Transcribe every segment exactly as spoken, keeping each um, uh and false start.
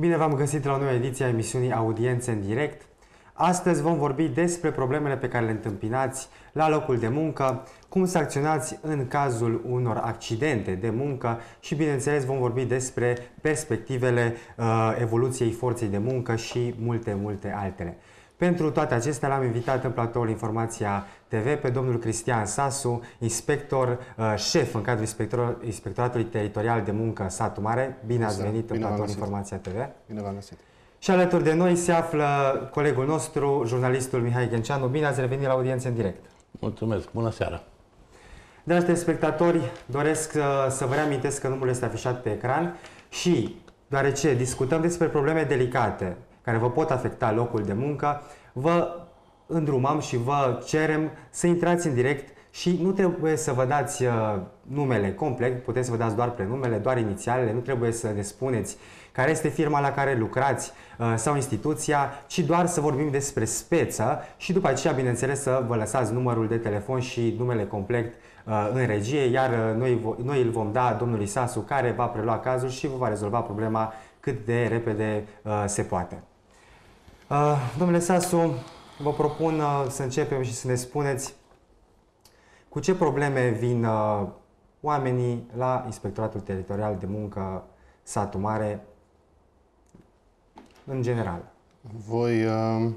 Bine v-am găsit la o nouă ediție a emisiunii Audiențe în direct. Astăzi vom vorbi despre problemele pe care le întâmpinați la locul de muncă, cum să acționați în cazul unor accidente de muncă și, bineînțeles, vom vorbi despre perspectivele uh, evoluției forței de muncă și multe, multe altele. Pentru toate acestea l-am invitat în platoul Informația T V pe domnul Cristian Sasu, inspector uh, șef în cadrul inspector, Inspectoratului Teritorial de Muncă Satu Mare. Bine ați venit în platoul Informația T V. Bine v-am găsit. Și alături de noi se află colegul nostru, jurnalistul Mihai Ghenceanu. Bine ați revenit la Audiențe în direct. Mulțumesc, bună seara. Dragi telespectatori, doresc uh, să vă reamintesc că numărul este afișat pe ecran și, deoarece discutăm despre probleme delicate care vă pot afecta locul de muncă, vă îndrumăm și vă cerem să intrați în direct și nu trebuie să vă dați uh, numele complet, puteți să vă dați doar prenumele, doar inițialele, nu trebuie să ne spuneți care este firma la care lucrați uh, sau instituția, ci doar să vorbim despre speță și după aceea, bineînțeles, să vă lăsați numărul de telefon și numele complet uh, în regie, iar uh, noi, noi îl vom da domnului Sasu, care va prelua cazul și vă va rezolva problema cât de repede uh, se poate. Uh, domnule Sasu, vă propun uh, să începem și să ne spuneți cu ce probleme vin uh, oamenii la Inspectoratul Teritorial de Muncă Satu Mare în general. Voi, uh,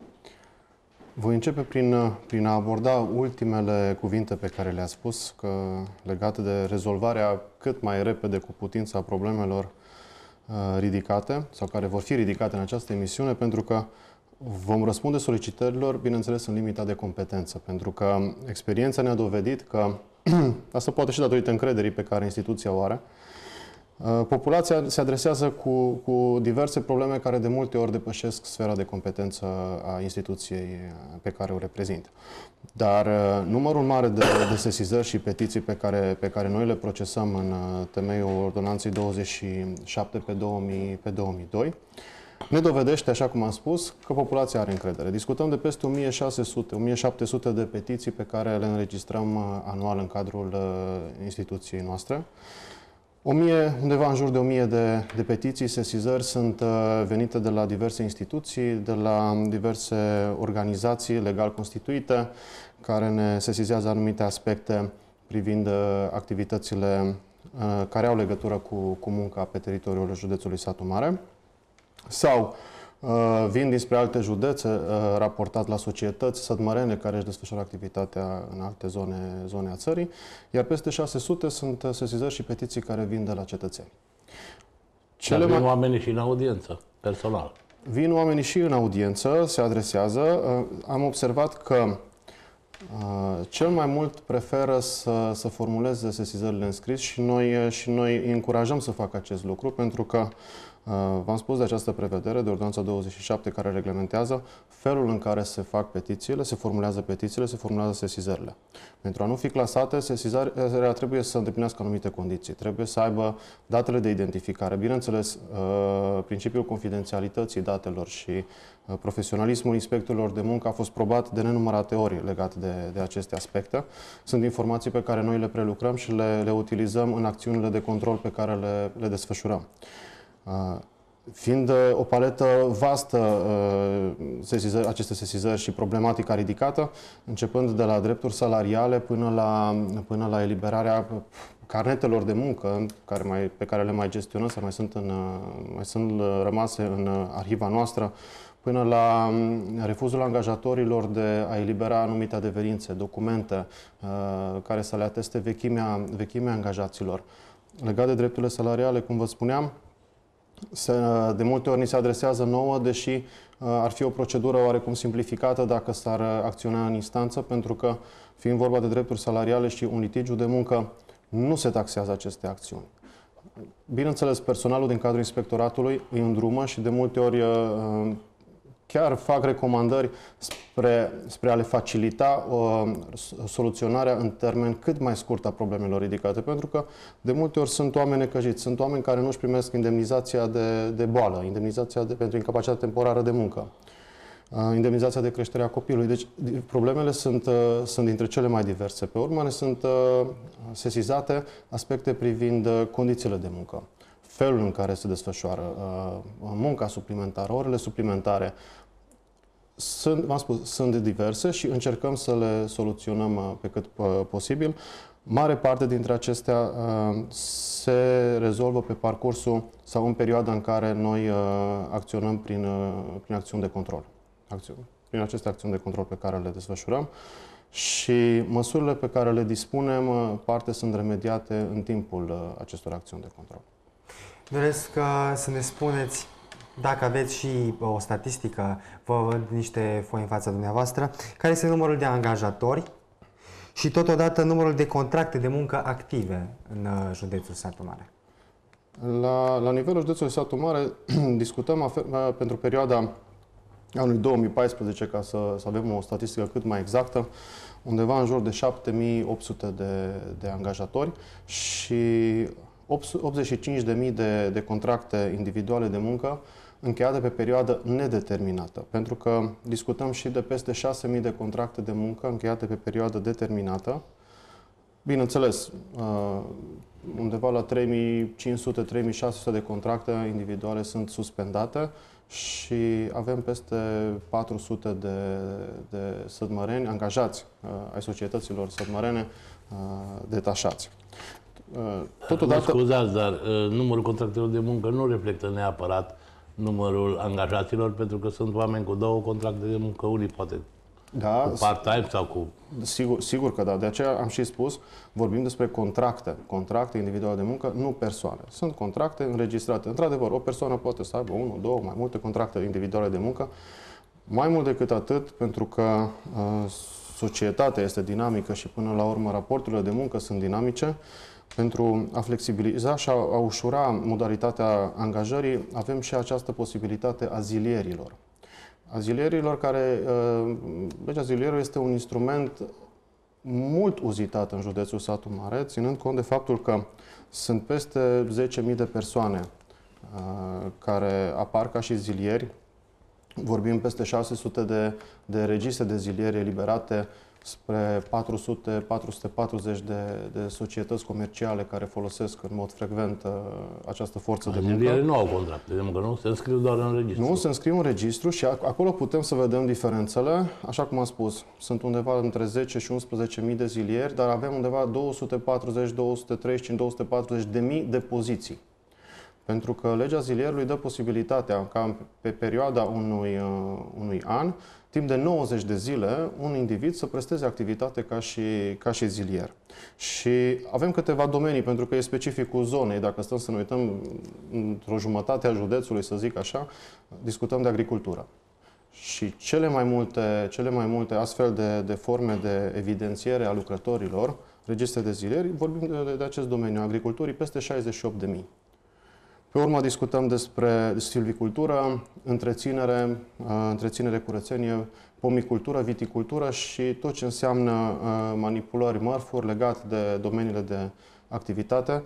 voi începe prin, uh, prin a aborda ultimele cuvinte pe care le-a spus, că legate de rezolvarea cât mai repede cu putință a problemelor uh, ridicate sau care vor fi ridicate în această emisiune, pentru că vom răspunde solicitărilor, bineînțeles, în limita de competență, pentru că experiența ne-a dovedit că, asta poate și datorită încrederii pe care instituția o are, populația se adresează cu, cu diverse probleme care de multe ori depășesc sfera de competență a instituției pe care o reprezintă. Dar numărul mare de, de sesizări și petiții pe care, pe care noi le procesăm în temeiul Ordonanței douăzeci și șapte pe două mii doi ne dovedește, așa cum am spus, că populația are încredere. Discutăm de peste o mie șase sute - o mie șapte sute de petiții pe care le înregistrăm anual în cadrul instituției noastre. O mie, undeva în jur de o mie de, de petiții, sesizări sunt venite de la diverse instituții, de la diverse organizații legal constituite, care ne sesizează anumite aspecte privind activitățile care au legătură cu, cu munca pe teritoriul județului Satu Mare, sau uh, vin dinspre alte județe, uh, raportat la societăți sătmărene care își desfășoară activitatea în alte zone, zone a țării, iar peste șase sute sunt sesizări și petiții care vin de la cetățeni. Cele vin mai... oamenii și în audiență, personal. Vin oamenii și în audiență, se adresează. Uh, am observat că uh, cel mai mult preferă să, să formuleze sesizările în scris și noi, și noi îi încurajăm să facă acest lucru, pentru că v-am spus de această prevedere, de Ordonanța douăzeci și șapte, care reglementează felul în care se fac petițiile, se formulează petițiile, se formulează sesizările. Pentru a nu fi clasate, sesizarea trebuie să îndeplinească anumite condiții. Trebuie să aibă datele de identificare. Bineînțeles, principiul confidențialității datelor și profesionalismul inspectorilor de muncă a fost probat de nenumărate ori legat de, de aceste aspecte. Sunt informații pe care noi le prelucrăm și le, le utilizăm în acțiunile de control pe care le, le desfășurăm. Uh, fiind uh, o paletă vastă uh, sesizări, aceste sesizări și problematica ridicată, începând de la drepturi salariale până la, până la eliberarea carnetelor de muncă care mai, pe care le mai gestionăm sau mai sunt, în, mai sunt rămase în arhiva noastră, până la refuzul angajatorilor de a elibera anumite adeverințe, documente uh, care să le ateste vechimea, vechimea angajaților. Legat de drepturile salariale, cum vă spuneam, Se, de multe ori ni se adresează nouă, deși uh, ar fi o procedură oarecum simplificată dacă s-ar acționa în instanță, pentru că, fiind vorba de drepturi salariale și un litigiu de muncă, nu se taxează aceste acțiuni. Bineînțeles, personalul din cadrul inspectoratului îi îndrumă și de multe ori uh, chiar fac recomandări spre, spre a le facilita uh, soluționarea în termen cât mai scurt a problemelor ridicate, pentru că de multe ori sunt oameni necăjiți, sunt oameni care nu își primesc indemnizația de, de boală, indemnizația de, pentru incapacitate temporară de muncă, uh, indemnizația de creștere a copilului. Deci problemele sunt, uh, sunt dintre cele mai diverse. Pe urmă ne sunt uh, sesizate aspecte privind uh, condițiile de muncă. felul în care se desfășoară munca suplimentară, orele suplimentare, sunt, v-am spus, sunt diverse și încercăm să le soluționăm pe cât posibil. Mare parte dintre acestea se rezolvă pe parcursul sau în perioada în care noi acționăm prin, prin acțiuni de control. Acțiuni, prin aceste acțiuni de control pe care le desfășurăm și măsurile pe care le dispunem, parte sunt remediate în timpul acestor acțiuni de control. Doresc să ne spuneți, dacă aveți și o statistică, vă văd niște foi în fața dumneavoastră, care este numărul de angajatori și totodată numărul de contracte de muncă active în județul Satu Mare. La, la nivelul județului Satu Mare discutăm pentru perioada anului două mii paisprezece, ca să, să avem o statistică cât mai exactă, undeva în jur de șapte mii opt sute de, de angajatori și optzeci și cinci de mii de, de contracte individuale de muncă încheiate pe perioadă nedeterminată. Pentru că discutăm și de peste șase mii de contracte de muncă încheiate pe perioadă determinată. Bineînțeles, undeva la trei mii cinci sute - trei mii șase sute de contracte individuale sunt suspendate și avem peste patru sute de, de sădmăreni angajați ai societăților sădmărene detașați. Totodată... Scuzați, dar numărul contractelor de muncă nu reflectă neapărat numărul angajaților, pentru că sunt oameni cu două contracte de muncă, unii poate da, cu part-time sau cu... Sigur, sigur că da, de aceea am și spus, vorbim despre contracte, contracte individuale de muncă, nu persoane. Sunt contracte înregistrate. Într-adevăr, o persoană poate să aibă unul, două, mai multe contracte individuale de muncă. Mai mult decât atât, pentru că uh, societatea este dinamică și până la urmă raporturile de muncă sunt dinamice, pentru a flexibiliza și a, a ușura modalitatea angajării, avem și această posibilitate a zilierilor. A zilierilor care, uh, legea zilierului este un instrument mult uzitat în județul Satu Mare, ținând cont de faptul că sunt peste zece mii de persoane uh, care apar ca și zilieri. Vorbim peste șase sute de, de registre de zilieri eliberate spre patru sute - patru sute patruzeci de, de societăți comerciale care folosesc în mod frecvent uh, această forță de muncă. Zilierii nu au contracte de muncă, nu? Se înscriu doar în registru. Nu, se înscriu în registru și acolo putem să vedem diferențele. Așa cum am spus, sunt undeva între zece și unsprezece mii de zilieri, dar avem undeva două sute patruzeci - două sute treizeci și cinci - două sute patruzeci de mii de poziții. Pentru că legea zilierului dă posibilitatea ca pe perioada unui, uh, unui an, timp de nouăzeci de zile, un individ să presteze activitate ca și, ca și zilier. Și avem câteva domenii, pentru că e specificul zonei. Dacă stăm să ne uităm într-o jumătate a județului, să zic așa, discutăm de agricultură. Și cele mai multe, cele mai multe astfel de, de forme de evidențiere a lucrătorilor, registre de zilieri, vorbim de, de acest domeniu, agriculturii, peste șaizeci și opt de mii. Pe urmă discutăm despre silvicultură, întreținere, întreținere, curățenie, pomicultură, viticultură și tot ce înseamnă manipulări, mărfuri legate de domeniile de activitate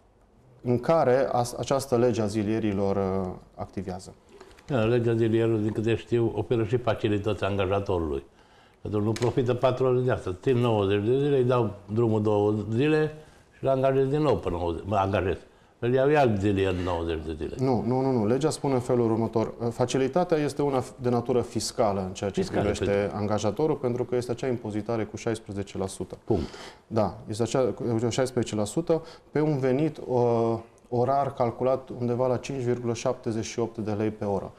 în care această lege a zilierilor activează. Da, legea zilierului, din câte știu, oferă și facilități angajatorului. Pentru că nu profită patru ore de asta. Țin nouăzeci de zile, îi dau drumul două zile și îl angajez din nou până nouăzeci. Mă angajez. Îl iau alt zilier nouăzeci de zile. Nu, nu, nu, nu. Legea spune în felul următor. Facilitatea este una de natură fiscală în ceea ce fiscală, privește pentru... angajatorul, pentru că este acea impozitare cu șaisprezece la sută. Punct. Da, este acea cu șaisprezece la sută pe un venit uh, orar calculat undeva la cinci virgulă șaptezeci și opt de lei pe oră.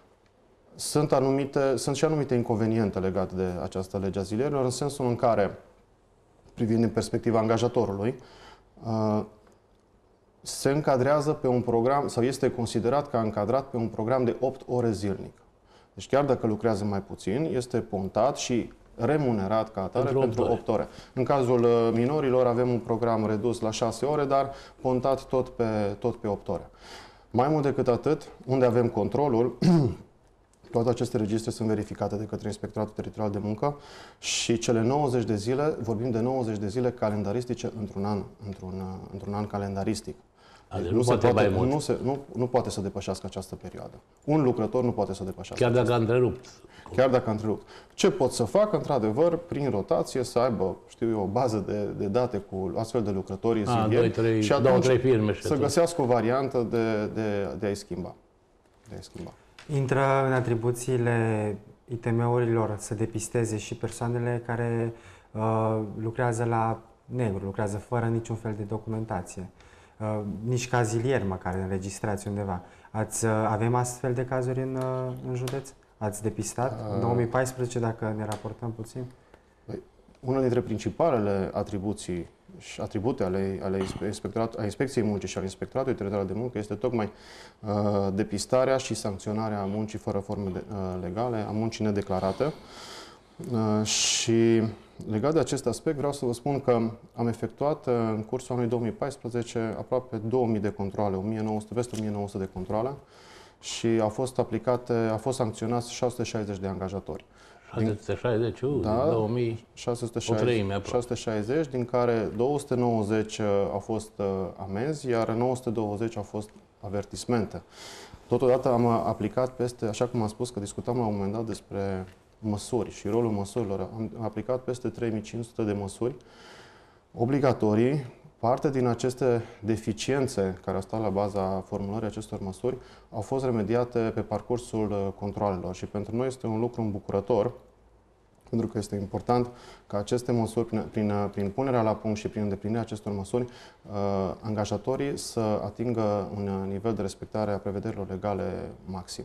Sunt, anumite, sunt și anumite inconveniente legate de această lege a zilierilor, în sensul în care, privind din perspectiva angajatorului, uh, se încadrează pe un program, sau este considerat ca încadrat pe un program de opt ore zilnic. Deci chiar dacă lucrează mai puțin, este pontat și remunerat ca atare pentru, pentru opt ore. În cazul minorilor avem un program redus la șase ore, dar pontat tot pe, tot pe opt ore. Mai mult decât atât, unde avem controlul, toate aceste registre sunt verificate de către Inspectoratul Teritorial de Muncă și cele nouăzeci de zile, vorbim de nouăzeci de zile calendaristice într-un an, într-un, într-un an calendaristic. Adică nu, nu se poate poate, mai mult. nu, se, nu, nu poate să depășească această perioadă. Un lucrător nu poate să depășească Chiar dacă a această întrerupt. Chiar dacă a întrerupt. Ce pot să facă, într-adevăr, prin rotație, să aibă, știu eu, o bază de, de date cu astfel de lucrători A, zilieri doi, trei, și două, atunci trei firme și să atunci. găsească o variantă de, de, de a-i schimba. De a-i schimba. Intră în atribuțiile I T M-urilor să depisteze și persoanele care uh, lucrează la negru, lucrează fără niciun fel de documentație. Uh, nici ca zilieri măcar înregistrați undeva. Ați, uh, avem astfel de cazuri în, uh, în județ? Ați depistat? Uh, în două mii paisprezece, dacă ne raportăm puțin? Una dintre principalele atribuții și atribute ale, ale a Inspecției Muncii și al Inspectoratului Teritorial de Muncă este tocmai uh, depistarea și sancționarea muncii fără forme de, uh, legale, a muncii nedeclarate. Uh, și legat de acest aspect, vreau să vă spun că am efectuat uh, în cursul anului două mii paisprezece aproape două mii de controale, o mie nouă sute, peste o mie nouă sute de controale și au fost aplicate, au fost sancționați șase sute șaizeci de angajatori. șase sute șaizeci, uh, Da, două mii, șase sute o treime aproape. șase sute șaizeci, din care două sute nouăzeci au fost uh, amenzi, iar nouă sute douăzeci au fost avertismente. Totodată am aplicat peste, așa cum am spus că discutam la un moment dat despre măsuri și rolul măsurilor, am aplicat peste trei mii cinci sute de măsuri obligatorii. Parte din aceste deficiențe care au stat la baza formulării acestor măsuri au fost remediate pe parcursul controalelor și pentru noi este un lucru îmbucurător, pentru că este important ca aceste măsuri, prin, prin, prin punerea la punct și prin îndeplinirea acestor măsuri, uh, angajatorii să atingă un nivel de respectare a prevederilor legale maxim.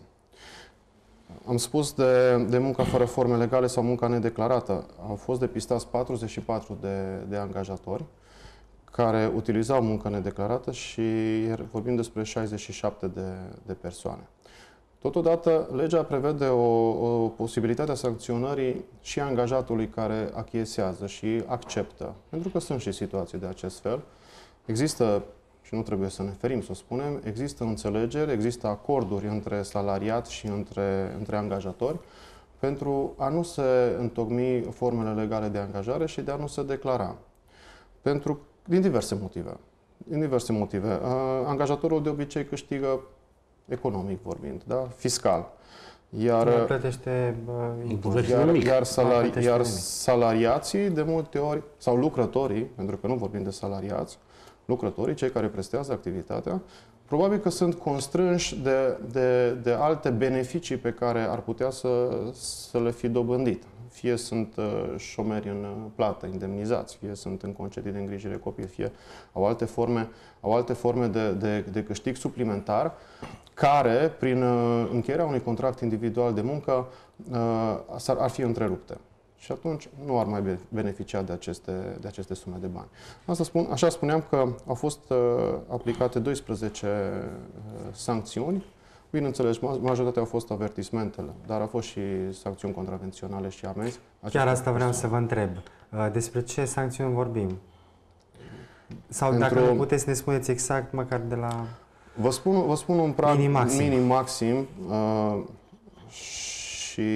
Am spus de, de munca fără forme legale sau munca nedeclarată. Au fost depistați patruzeci și patru de, de angajatori care utilizau muncă nedeclarată și vorbim despre șaizeci și șapte de, de persoane. Totodată, legea prevede o, o posibilitate a sancționării și a angajatului care achiesează și acceptă, pentru că sunt și situații de acest fel. Există, și nu trebuie să ne ferim să o spunem, există înțelegeri, există acorduri între salariat și între, între angajatori pentru a nu se întocmi formele legale de angajare și de a nu se declara. Pentru Din diverse motive. Din diverse motive. Uh, angajatorul de obicei câștigă economic vorbind, da? Fiscal. Iar, nu plătește uh, impozit. iar, iar, salari, plătește iar nimic. salariații de multe ori, sau lucrătorii, pentru că nu vorbim de salariați, lucrătorii, cei care prestează activitatea, probabil că sunt constrânși de, de, de alte beneficii pe care ar putea să, să le fi dobândit. Fie sunt uh, șomeri în plată, indemnizați, fie sunt în concedii de îngrijire copil, fie au alte forme, au alte forme de, de, de câștig suplimentar, care, prin uh, încheierea unui contract individual de muncă, uh, ar fi întrerupte. Și atunci nu ar mai beneficia de aceste, de aceste sume de bani. Asta spun, așa spuneam că au fost uh, aplicate doisprezece uh, sancțiuni. Bineînțeles, majoritatea au fost avertismentele, dar au fost și sancțiuni contravenționale și amenzi. Chiar asta vreau să vă întreb. Despre ce sancțiuni vorbim? Sau Pentru... dacă nu puteți să ne spuneți exact, măcar de la... Vă spun, vă spun un prag minim-maxim, minim-maxim uh, și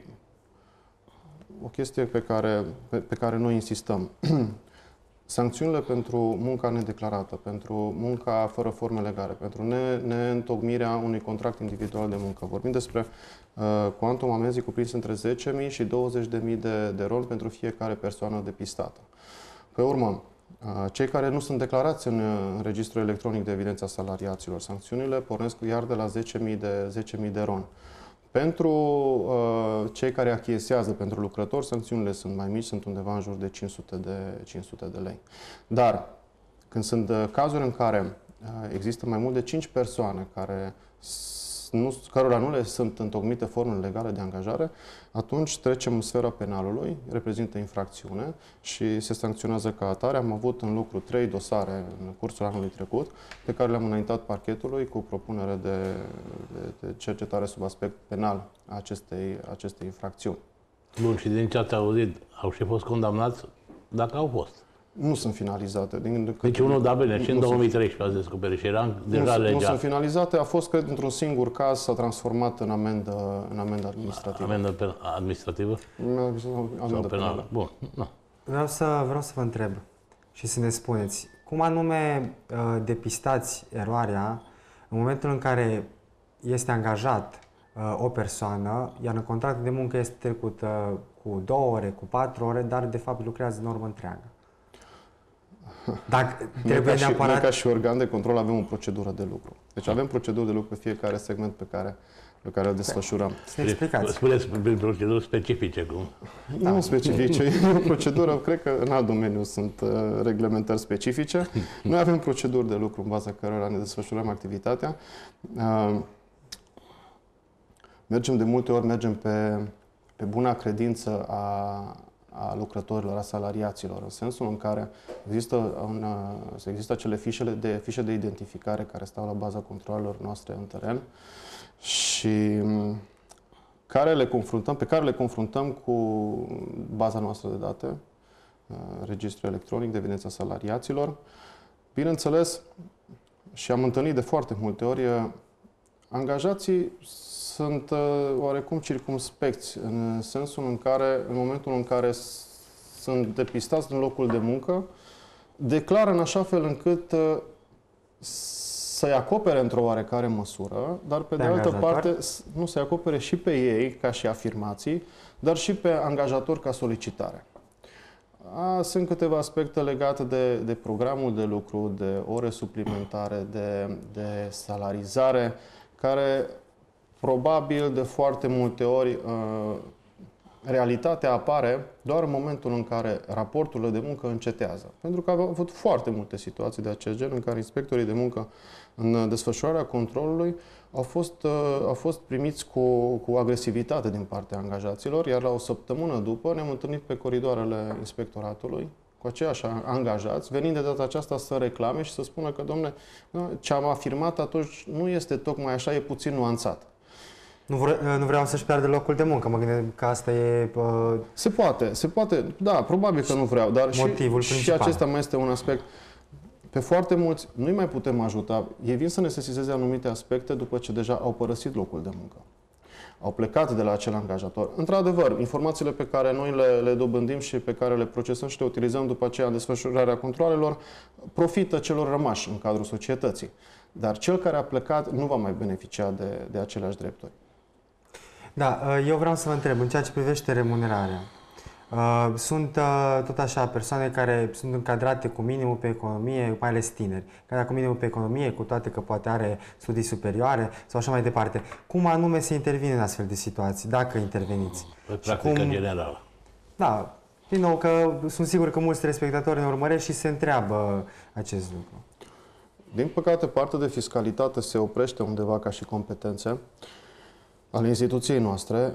o chestie pe care, pe, pe care noi insistăm. Sancțiunile pentru munca nedeclarată, pentru munca fără forme legale, pentru ne, neîntocmirea unui contract individual de muncă. Vorbim despre uh, cuantum amenzii cuprins între zece mii și douăzeci de mii de, de ron pentru fiecare persoană depistată. Pe urmă, uh, cei care nu sunt declarați în, în Registrul Electronic de Evidență a Salariaților, sancțiunile pornesc iar de la zece mii de, zece mii de ron. Pentru uh, cei care achiesează, pentru lucrători, sancțiunile sunt mai mici, sunt undeva în jur de cinci sute de, cinci sute de lei. Dar, când sunt uh, cazuri în care uh, există mai mult de cinci persoane care nu, cărora nu le sunt întocmite formele legale de angajare, atunci trecem în sfera penalului, reprezintă infracțiune și se sancționează ca atare. Am avut în lucru trei dosare în cursul anului trecut, pe care le-am înaintat parchetului cu propunere de, de, de cercetare sub aspect penal a acestei, acestei infracțiuni. Bun, și din ce ați auzit, au și fost condamnați dacă au fost? Nu sunt finalizate. Din, deci unul, da, bine, și în două mii treisprezece ați descoperit și era deja nu, legea. Nu sunt finalizate, a fost că într-un singur caz s-a transformat în amendă, în amendă administrativă. Amendă administrativă? Amendă penală. Bun, nu. Vreau să, vreau să vă întreb și să ne spuneți Cum anume depistați eroarea în momentul în care este angajat o persoană, iar în contractul de muncă este trecută cu două ore, cu patru ore, dar de fapt lucrează normă întreagă? Dacă trebuie noi, ca neapărat... și, noi ca și organ de control avem o procedură de lucru. Deci avem proceduri de lucru pe fiecare segment pe care, pe care o desfășurăm. Să ne explicați. Spuneți prin proceduri specifice cum? Da. Nu specifice, e o procedură, cred că în alt domeniu sunt uh, reglementări specifice. Noi avem proceduri de lucru în baza cărora ne desfășurăm activitatea. Uh, mergem de multe ori, mergem pe, pe buna credință a a lucrătorilor, a salariaților, în sensul în care există, un, există acele fișele de, fișe de identificare care stau la baza controalelor noastre în teren și care le confruntăm, pe care le confruntăm cu baza noastră de date, registrul electronic de evidență a salariaților. Bineînțeles, și am întâlnit de foarte multe ori, angajații sunt uh, oarecum circumspecți, în sensul în care, în momentul în care sunt depistați din locul de muncă, declară în așa fel încât uh, să-i acopere într-o oarecare măsură, dar pe de, de altă parte nu să-i acopere și pe ei ca și afirmații, dar și pe angajator ca solicitare. A, sunt câteva aspecte legate de, de programul de lucru, de ore suplimentare, de, de salarizare, care probabil de foarte multe ori realitatea apare doar în momentul în care raporturile de muncă încetează. Pentru că am avut foarte multe situații de acest gen în care inspectorii de muncă în desfășurarea controlului au fost, au fost primiți cu, cu agresivitate din partea angajaților, iar la o săptămână după ne-am întâlnit pe coridoarele inspectoratului cu aceiași angajați, venind de data aceasta să reclame și să spună că, domnule, ce am afirmat atunci nu este tocmai așa, e puțin nuanțat. Nu, vre, nu vreau să-și piardă locul de muncă, mă gândesc că asta e... Uh... Se poate, se poate, da, probabil că nu vreau, dar motivul și, principal. și acesta mai este un aspect. Pe foarte mulți nu-i mai putem ajuta. Ei vin să ne sesizeze anumite aspecte după ce deja au părăsit locul de muncă. Au plecat de la acel angajator. Într-adevăr, informațiile pe care noi le, le dobândim și pe care le procesăm și le utilizăm după aceea în desfășurarea controalelor, profită celor rămași în cadrul societății. Dar cel care a plecat nu va mai beneficia de, de aceleași drepturi. Da, eu vreau să vă întreb, în ceea ce privește remunerarea, sunt tot așa persoane care sunt încadrate cu minimul pe economie, mai ales tineri, care cu minimul pe economie, cu toate că poate are studii superioare sau așa mai departe. Cum anume se intervine în astfel de situații, dacă interveniți? Pe practică cum... generală. Da, din nou că sunt sigur că mulți telespectatori ne urmăresc și se întreabă acest lucru. Din păcate, partea de fiscalitate se oprește undeva ca și competențe ale instituției noastre.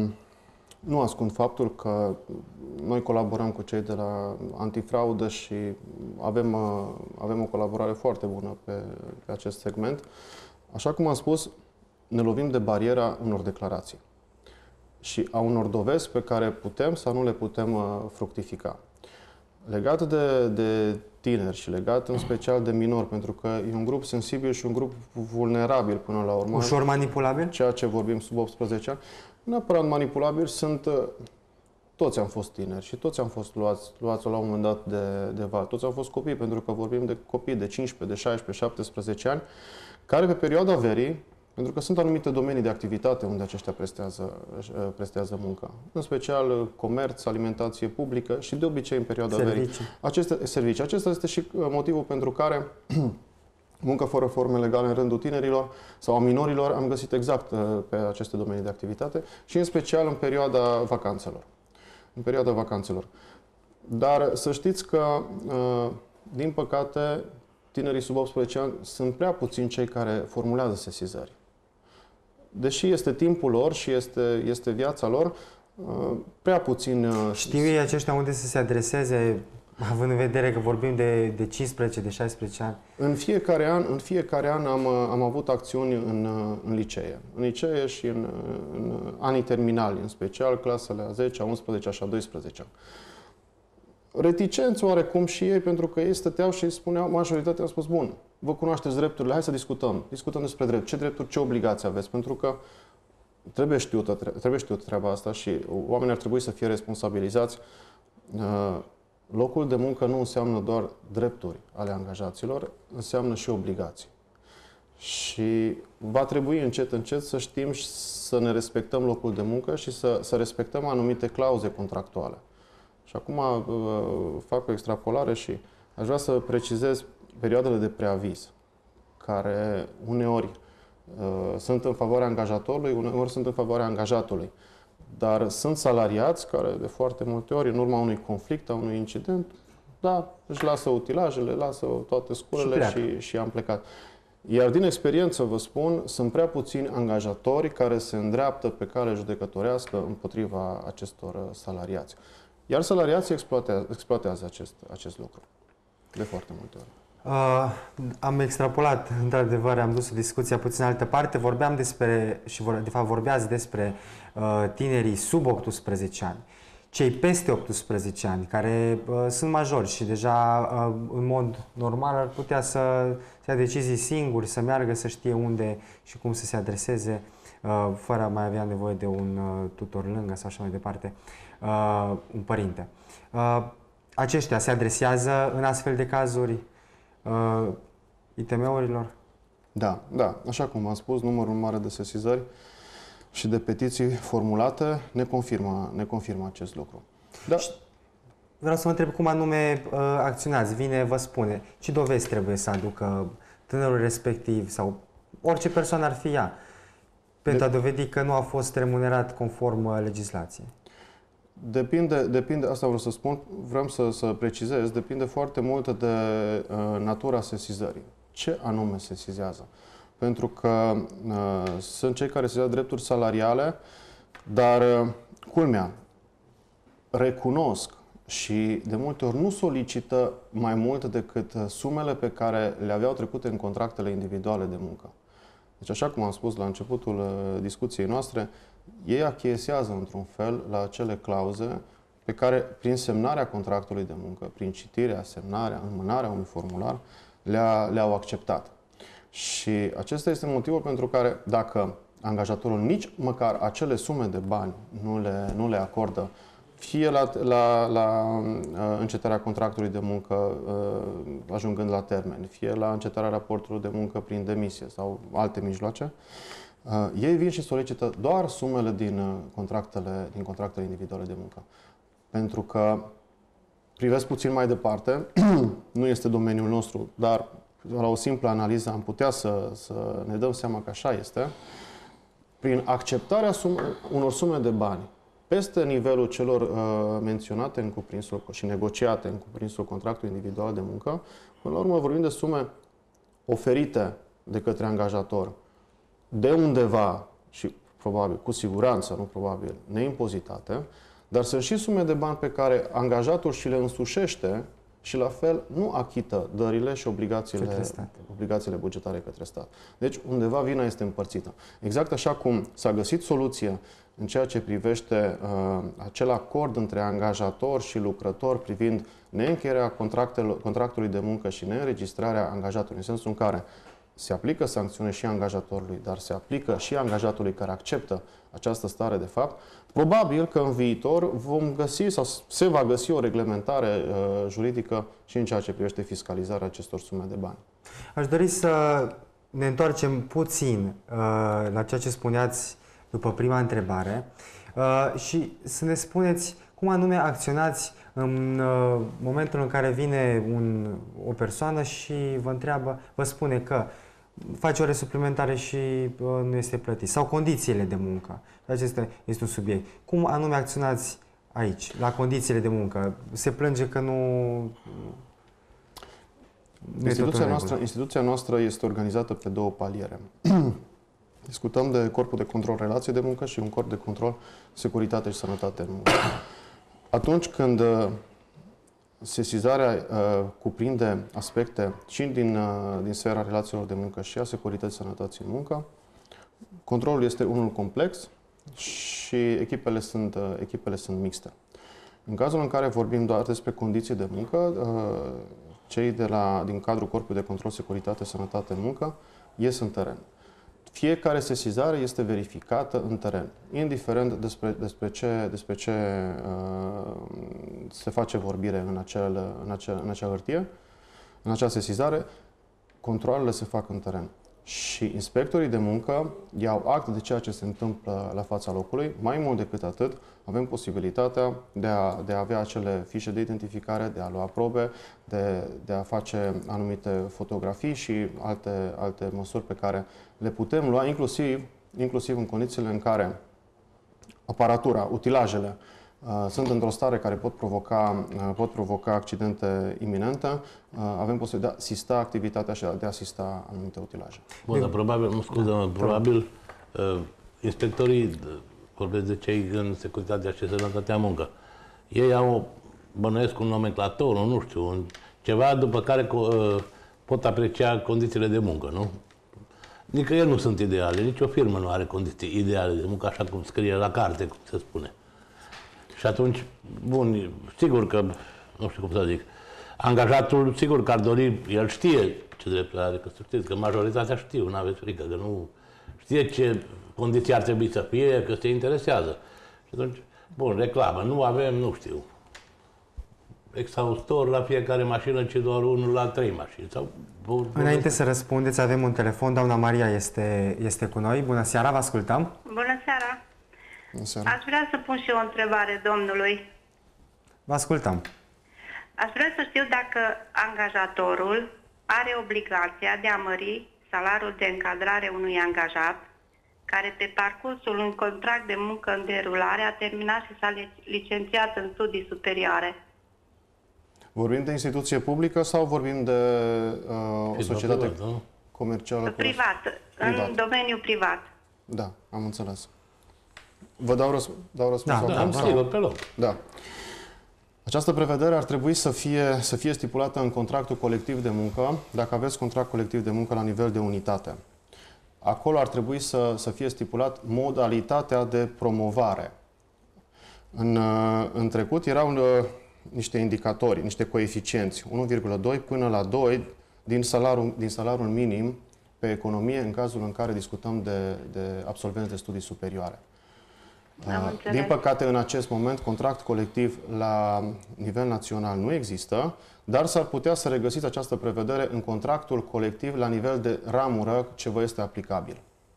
Nu ascund faptul că noi colaborăm cu cei de la antifraudă și avem, avem o colaborare foarte bună pe, pe acest segment. Așa cum am spus, ne lovim de bariera unor declarații și a unor dovezi pe care putem sau nu le putem fructifica. Legat de, de tineri și legat în special de minori, pentru că e un grup sensibil și un grup vulnerabil până la urmă. Ușor manipulabil? Ceea ce vorbim sub optsprezece ani. Neapărat manipulabili sunt... Toți am fost tineri și toți am fost luați, luați la un moment dat de, de val. Toți am fost copii, pentru că vorbim de copii de cincisprezece, de șaisprezece, șaptesprezece ani, care pe perioada verii, pentru că sunt anumite domenii de activitate unde aceștia prestează, prestează muncă, în special comerț, alimentație publică și de obicei în perioada servicii. verii. Aceste servicii. Acesta este și motivul pentru care muncă fără forme legale în rândul tinerilor sau a minorilor am găsit exact pe aceste domenii de activitate și în special în perioada vacanțelor. În perioada vacanțelor. Dar să știți că, din păcate, tinerii sub optsprezece ani sunt prea puțini cei care formulează sesizări. Deși este timpul lor și este, este viața lor, prea puțin... Știu ei aceștia unde să se adreseze, având în vedere că vorbim de, de cincisprezece, de șaisprezece ani? În fiecare an, în fiecare an am, am avut acțiuni în, în licee. În licee și în, în anii terminali, în special clasele a zecea, a unsprezecea și a doisprezecea. Reticenți oarecum și ei, pentru că ei stăteau și spuneau, majoritatea a spus, bun, vă cunoașteți drepturile, hai să discutăm. Discutăm despre drept. Ce drepturi, ce obligații aveți? Pentru că trebuie știută, trebuie știută treaba asta și oamenii ar trebui să fie responsabilizați uh, locul de muncă nu înseamnă doar drepturi ale angajaților, înseamnă și obligații. Și va trebui încet, încet să știm și să ne respectăm locul de muncă și să, să respectăm anumite clauze contractuale. Și acum uh, fac o extrapolare și aș vrea să precizez perioadele de preaviz, care uneori uh, sunt în favoarea angajatorului, uneori sunt în favoarea angajatului. Dar sunt salariați care, de foarte multe ori, în urma unui conflict, a unui incident, da, își lasă utilajele, lasă toate sculele și, și, și am plecat. Iar din experiență vă spun, sunt prea puțini angajatori care se îndreaptă pe cale judecătorească împotriva acestor salariați. Iar salariații exploatează, exploatează acest, acest lucru de foarte multe ori. Uh, am extrapolat, într-adevăr, am dus discuția puțin în altă parte. Vorbeam despre, și vor, de fapt vorbeați despre uh, tinerii sub optsprezece ani. Cei peste optsprezece ani, care uh, sunt majori și deja uh, în mod normal ar putea să, să ia decizii singuri, să meargă, să știe unde și cum să se adreseze, uh, fără a mai avea nevoie de un uh, tutor lângă sau așa mai departe, uh, un părinte. Uh, aceștia se adresează în astfel de cazuri uh, I T M-urilor? Da, da. Așa cum v-am spus, numărul mare de sesizări și de petiții formulate ne confirmă, ne confirmă acest lucru. Da. Vreau să vă întreb cum anume uh, acționați. Vine, vă spune, ce dovezi trebuie să aducă tânărul respectiv sau orice persoană ar fi ea pentru de... a dovedi că nu a fost remunerat conform uh, legislației? Depinde, depinde, asta vreau să spun, vreau să, să precizez, depinde foarte mult de uh, natura sesizării. Ce anume sesizează? Pentru că uh, sunt cei care sesizează drepturi salariale, dar, uh, culmea, recunosc și de multe ori nu solicită mai mult decât sumele pe care le aveau trecute în contractele individuale de muncă. Deci, așa cum am spus la începutul uh, discuției noastre, ei achiesează într-un fel la acele clauze pe care, prin semnarea contractului de muncă, prin citirea, semnarea, înmânarea unui formular, le-a, le-au acceptat. Și acesta este motivul pentru care, dacă angajatorul nici măcar acele sume de bani nu le, nu le acordă, fie la, la, la încetarea contractului de muncă ajungând la termen, fie la încetarea raportului de muncă prin demisie sau alte mijloace, ei vin și solicită doar sumele din contractele, din contractele individuale de muncă. Pentru că privesc puțin mai departe, nu este domeniul nostru, dar la o simplă analiză am putea să, să ne dăm seama că așa este. Prin acceptarea sum, unor sume de bani peste nivelul celor uh, menționate în cuprinsul și negociate în cuprinsul contractului individual de muncă, până la urmă vorbim de sume oferite de către angajator de undeva și probabil, cu siguranță, nu probabil, neimpozitate, dar sunt și sume de bani pe care angajatul și le însușește și la fel nu achită dările și obligațiile, obligațiile bugetare către stat. Deci undeva vina este împărțită. Exact așa cum s-a găsit soluție în ceea ce privește uh, acel acord între angajator și lucrător privind neîncheierea contractului de muncă și neînregistrarea angajatului, în sensul în care se aplică sancțiune și angajatorului, dar se aplică și angajatului care acceptă această stare de fapt, probabil că în viitor vom găsi sau se va găsi o reglementare uh, juridică și în ceea ce privește fiscalizarea acestor sume de bani. Aș dori să ne întoarcem puțin uh, la ceea ce spuneați după prima întrebare uh, și să ne spuneți cum anume acționați în uh, momentul în care vine un, o persoană și vă întreabă, vă spune că face ore suplimentare și uh, nu este plătit. Sau condițiile de muncă. Acesta este un subiect. Cum anume acționați aici, la condițiile de muncă? Se plânge că nu... Instituția noastră, instituția noastră este organizată pe două paliere. Discutăm de Corpul de Control Relații de Muncă și un Corp de Control Securitate și Sănătate în Muncă. Atunci când sesizarea uh, cuprinde aspecte și din, uh, din sfera relațiilor de muncă și a securității sănătății în muncă, controlul este unul complex și echipele sunt, uh, echipele sunt mixte. În cazul în care vorbim doar despre condiții de muncă, uh, cei de la, din cadrul Corpului de Control Securitate Sănătate în Muncă ies în teren. Fiecare sesizare este verificată în teren, indiferent despre, despre ce, despre ce uh, se face vorbire în, acel, în, acel, în acea hârtie, în acea sesizare, controalele se fac în teren. Și inspectorii de muncă iau act de ceea ce se întâmplă la fața locului. Mai mult decât atât, avem posibilitatea de a, de a avea acele fișe de identificare, de a lua probe, de, de a face anumite fotografii și alte, alte măsuri pe care le putem lua, inclusiv, inclusiv în condițiile în care aparatura, utilajele, Uh, sunt într-o stare care pot provoca, uh, pot provoca accidente iminente, uh, avem posibilitatea de a asista activitatea și de a asista anumite utilaje. Bun, dar probabil, mă scuză, da, probabil uh, inspectorii, vorbesc de cei în securitatea și sănătatea muncă, ei au, bănuiesc, un nomenclator, nu știu, un, ceva după care uh, pot aprecia condițiile de muncă, nu? Nicăieri nu sunt ideale, nici o firmă nu are condiții ideale de muncă, așa cum scrie la carte, cum se spune. Și atunci, bun, sigur că, nu știu cum să zic, angajatul, sigur că ar dori, el știe ce drepturi are, că să știți că majoritatea știu, nu aveți frică, că nu știe ce condiții ar trebui să fie, că se interesează. Și atunci, bun, reclamă, nu avem, nu știu, exhaustor la fiecare mașină, ci doar unul la trei mașini. Sau, bun, Înainte să răspundeți, avem un telefon, doamna Maria este, este cu noi. Bună seara, vă ascultăm. Bună seara! Seara. Aș vrea să pun și eu o întrebare domnului. Vă ascultăm. Aș vrea să știu dacă angajatorul are obligația de a mări salariul de încadrare unui angajat care pe parcursul unui contract de muncă în derulare a terminat și s-a licențiat în studii superioare. Vorbim de instituție publică sau vorbim de uh, o societate privat, nu? comercială? Privat, privat, în domeniul privat. Da, am înțeles. Vă dau, răsp dau răspuns Da, acum? Da, sau? sigur, pe loc. Da. Această prevedere ar trebui să fie, să fie stipulată în contractul colectiv de muncă, dacă aveți contract colectiv de muncă la nivel de unitate. Acolo ar trebui să, să fie stipulat modalitatea de promovare. În, în trecut erau niște indicatori, niște coeficienți, unu virgulă doi până la doi din salariul, din salariul minim pe economie în cazul în care discutăm de, de absolvenți de studii superioare. Din păcate, în acest moment, contract colectiv la nivel național nu există, dar s-ar putea să regăsiți această prevedere în contractul colectiv la nivel de ramură ce vă este aplicabil.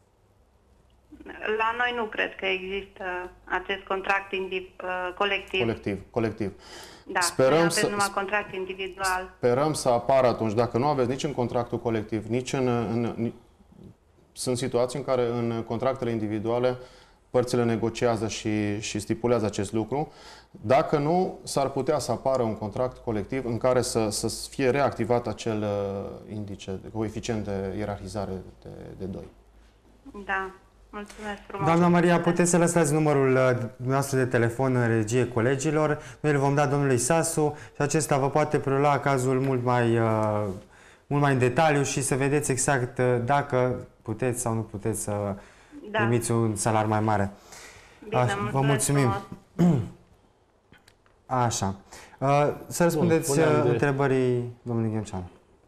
La noi nu cred că există acest contract colectiv. Colectiv, colectiv. Da, sperăm noi avem să, numai contract individual. Sperăm să apară atunci, dacă nu aveți nici în contractul colectiv, nici în... în sunt situații în care în contractele individuale părțile negociază și, și stipulează acest lucru. Dacă nu, s-ar putea să apară un contract colectiv în care să, să fie reactivat acel uh, indice, coeficient de ierarhizare de, de doi. Da, mulțumesc frumos. Doamna Maria, puteți să lăsați numărul nostru de telefon în regie colegilor. Noi îl vom da domnului Sasu și acesta vă poate prelua cazul mult mai, uh, mult mai în detaliu și să vedeți exact uh, dacă puteți sau nu puteți să da. primiți un salariu mai mare. Bine, Aș, vă mulțumim. Frumos. Așa. Uh, să răspundeți Bun, de... întrebării domnului Gheonceanu.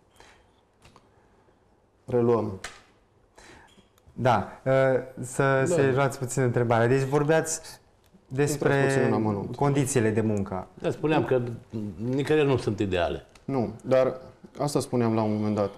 Reluăm. Da. Uh, să da. se luați puțin întrebarea. Deci vorbeați despre condițiile de muncă. Da, spuneam că nicăieri nu sunt ideale. Nu, dar asta spuneam la un moment dat.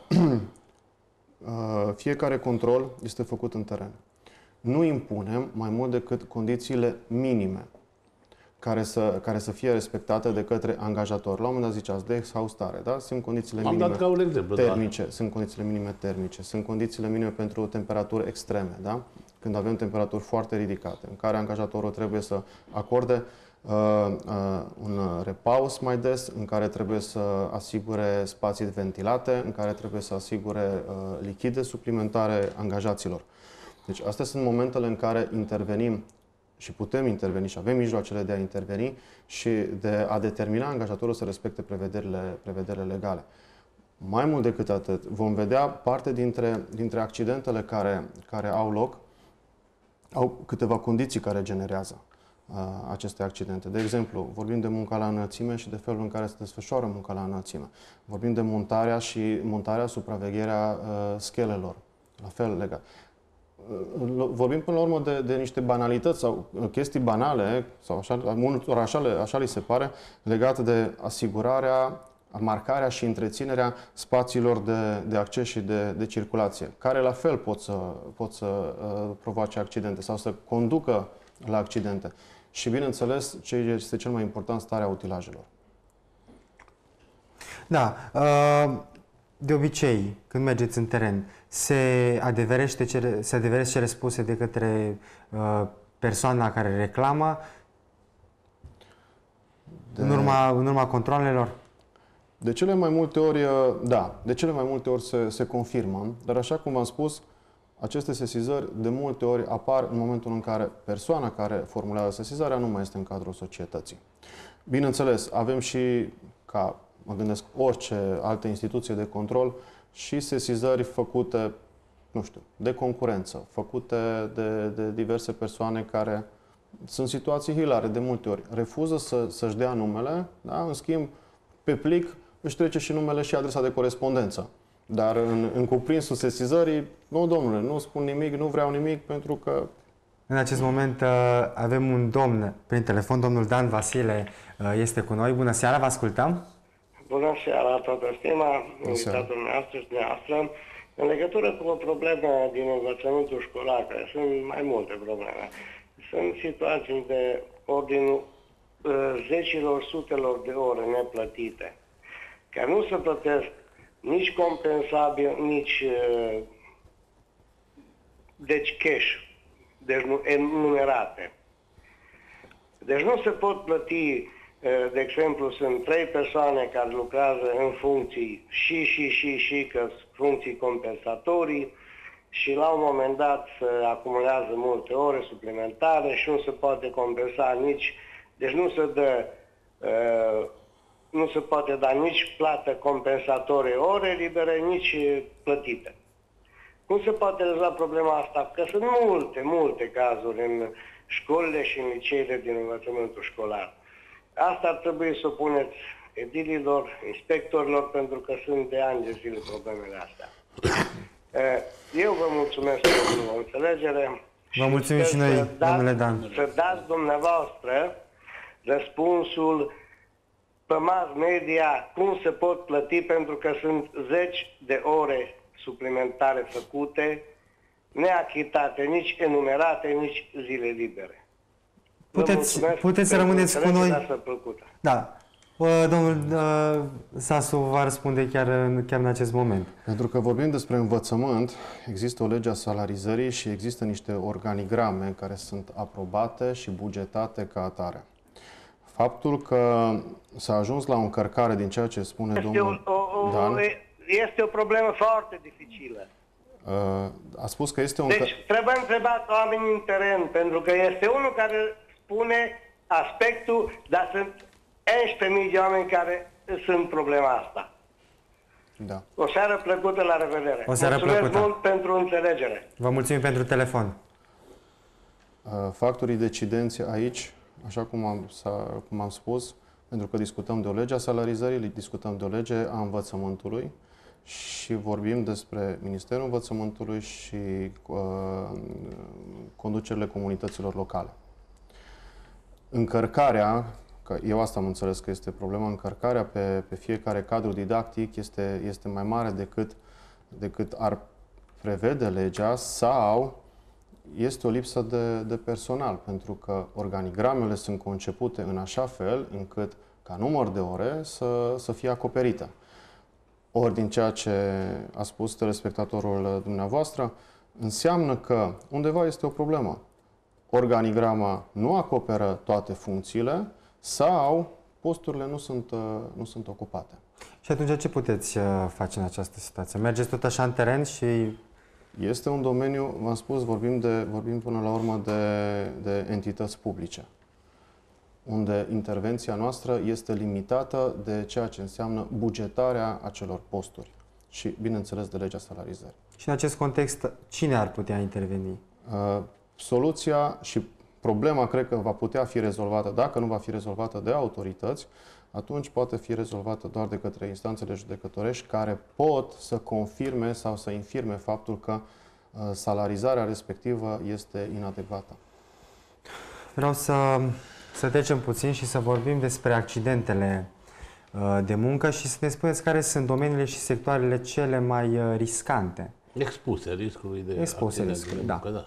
Fiecare control este făcut în teren. Nu impunem mai mult decât condițiile minime care să, care să fie respectate de către angajator. La un moment dat ziceați de exhaustare, da? Sunt condițiile Am minime dat ca un exemplu, termice, da. sunt condițiile minime termice, sunt condițiile minime pentru temperaturi extreme, da? Când avem temperaturi foarte ridicate, în care angajatorul trebuie să acorde uh, uh, un repaus mai des, în care trebuie să asigure spații ventilate, în care trebuie să asigure uh, lichide suplimentare angajaților. Deci astea sunt momentele în care intervenim și putem interveni și avem mijloacele de a interveni și de a determina angajatorul să respecte prevederile, prevederile legale. Mai mult decât atât, vom vedea parte dintre, dintre accidentele care, care au loc, au câteva condiții care generează uh, aceste accidente. De exemplu, vorbim de munca la înălțime și de felul în care se desfășoară munca la înălțime. Vorbim de montarea și montarea, supravegherea uh, schelelor, la fel legat. vorbim până la urmă de, de niște banalități sau chestii banale, sau așa, multor așa, așa li se pare, legate de asigurarea, marcarea și întreținerea spațiilor de, de acces și de, de circulație, care la fel pot să, pot să uh, provoace accidente sau să conducă la accidente. Și, bineînțeles, ce este cel mai important, starea utilajelor. Da. De obicei, când mergeți în teren, se adeverește cele, se adeverește cele spuse de către persoana care reclamă de... în urma, în urma controalelor? De cele mai multe ori, da, de cele mai multe ori se, se confirmă, dar așa cum v-am spus, aceste sesizări de multe ori apar în momentul în care persoana care formulează sesizarea nu mai este în cadrul societății. Bineînțeles, avem și, ca mă gândesc, orice altă instituție de control, și sesizări făcute, nu știu, de concurență, făcute de, de diverse persoane care sunt situații hilare de multe ori. Refuză să, să-și dea numele, da? În schimb, pe plic își trece și numele și adresa de corespondență. Dar în, în cuprinsul sesizării, nu, domnule, nu spun nimic, nu vreau nimic, pentru că... În acest moment avem un domn prin telefon, domnul Dan Vasile este cu noi. Bună seara, vă ascultăm! Bună seara, toată stima, invitatul noastră și dumneavoastră. În legătură cu o problemă din învățământul școlar, care sunt mai multe probleme, sunt situații de ordinul uh, zecilor, sutelor de ore neplătite, care nu se plătesc nici compensabil, nici uh, deci cash, deci nu, enumerate. Deci nu se pot plăti. De exemplu, sunt trei persoane care lucrează în funcții și, și, și, și, că funcții compensatorii și la un moment dat se acumulează multe ore suplimentare și nu se poate compensa nici, deci nu se dă, uh, nu se poate da nici plată compensatorie ore libere, nici plătite. Cum se poate rezolva problema asta? Că sunt multe, multe cazuri în școlile și în liceele din învățământul școlar. Asta ar trebui să o puneți edililor, inspectorilor, pentru că sunt de ani de zile problemele astea. Eu vă mulțumesc pentru înțelegere. Vă mulțumim și noi, domnule Dan. Să dați dumneavoastră răspunsul pe mass media cum se pot plăti, pentru că sunt zeci de ore suplimentare făcute, neachitate, nici enumerate, nici zile libere. Puteți, puteți să rămâneți cu noi. Da. Domnul Sasu va răspunde chiar în, chiar în acest moment. Pentru că vorbim despre învățământ, există o lege a salarizării și există niște organigrame care sunt aprobate și bugetate ca atare. Faptul că s-a ajuns la o încărcare din ceea ce spune este domnul o, o, Dan... Este o problemă foarte dificilă. A spus că este un... Deci trebuie întrebat oamenii în teren, pentru că este unul care spune aspectul, dar sunt unsprezece mii de oameni care sunt problema asta. Da. O seară plăcută, la revedere. O seară Mulțumesc plăcută. mult pentru înțelegere. Vă mulțumim pentru telefon. Factorii decidenți aici, așa cum am, cum am spus, pentru că discutăm de o lege a salarizării, discutăm de o lege a învățământului și vorbim despre Ministerul Învățământului și uh, conducerile comunităților locale. Încărcarea, că eu asta am înțeles că este problema, încărcarea pe, pe fiecare cadru didactic este, este mai mare decât, decât ar prevede legea, sau este o lipsă de, de personal, pentru că organigramele sunt concepute în așa fel încât ca număr de ore să, să fie acoperită. Ori din ceea ce a spus telespectatorul dumneavoastră, înseamnă că undeva este o problemă. Organigrama nu acoperă toate funcțiile sau posturile nu sunt, nu sunt ocupate. Și atunci ce puteți face în această situație? Mergeți tot așa în teren și... Este un domeniu, v-am spus, vorbim, de, vorbim până la urmă de, de entități publice, unde intervenția noastră este limitată de ceea ce înseamnă bugetarea acelor posturi și, bineînțeles, de legea salarizării. Și în acest context, cine ar putea interveni? Uh, soluția și problema, cred că va putea fi rezolvată, dacă nu va fi rezolvată de autorități, atunci poate fi rezolvată doar de către instanțele judecătorești, care pot să confirme sau să infirme faptul că salarizarea respectivă este inadecvată. Vreau să, să trecem puțin și să vorbim despre accidentele de muncă și să ne spuneți care sunt domeniile și sectoarele cele mai riscante. Expuse riscului de Expuse accident riscului, de muncă, da. da.